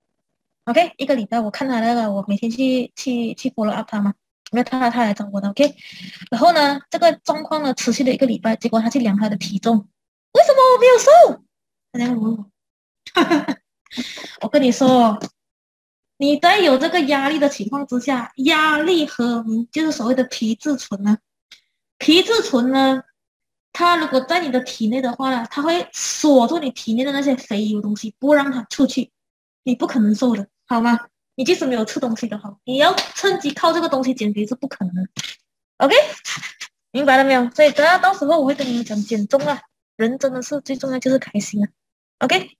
OK， 一个礼拜我看他那个，我每天去去去 follow up 他嘛，因为他他来找我的 OK。然后呢，这个状况呢持续了一个礼拜，结果他去量他的体重，为什么我没有瘦？他这样问我，我跟你说，你在有这个压力的情况之下，压力荷尔蒙就是所谓的皮质醇呢。皮质醇呢，它如果在你的体内的话呢，它会锁住你体内的那些肥油东西，不让它出去，你不可能瘦的，好吗？你即使没有吃东西的好，你要趁机靠这个东西减肥是不可能的。OK， 明白了没有？所以等下到时候我会跟你们讲减重啊，人真的是最重要就是开心啊。OK，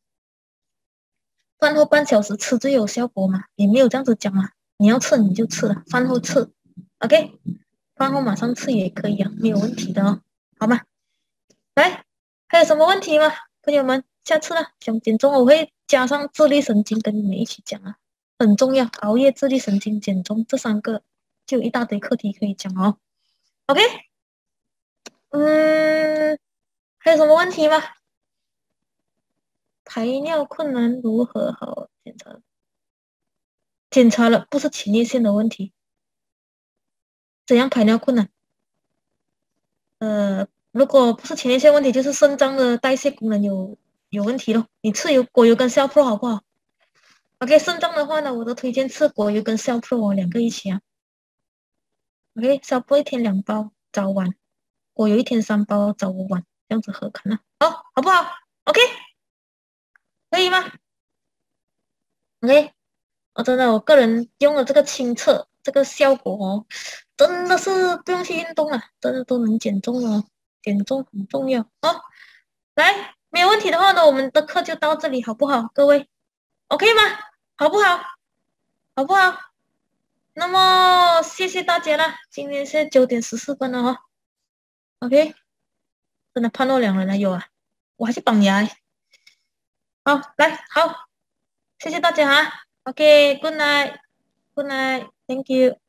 饭后半小时吃最有效果嘛，也没有这样子讲嘛，你要吃你就吃了，饭后吃 ，OK， 饭后马上吃也可以啊，没有问题的哦，好吗？来，还有什么问题吗，朋友们？下次呢，想减重我会加上自律神经跟你们一起讲啊，很重要，熬夜、自律神经、减重这三个就有一大堆课题可以讲哦。OK， 嗯，还有什么问题吗？排尿困难如何好检查？检查了，不是前列腺的问题。怎样排尿困难？呃，如果不是前列腺问题，就是肾脏的代谢功能有有问题咯。你吃油果油跟 Cell Pro 好不好 ？OK， 肾脏的话呢，我都推荐吃果油跟 Cell Pro 两个一起啊。OK，Cell Pro 一天两包，早晚；果油一天三包，早午晚，这样子喝看啊。好，好不好 ？OK，可以吗 ？OK，我真的我个人用了这个亲测，这个效果哦，真的是不用去运动了，真的都能减重了，减重很重要啊。来，没有问题的话呢，我们的课就到这里，好不好，各位？OK 吗？好不好？好不好？那么谢谢大家了，今天是九点十四分了哈。OK，真的判若两人了，有啊，我还去绑牙。好，来，好，谢谢大家哈。OK，Good night，Good night，Thank you。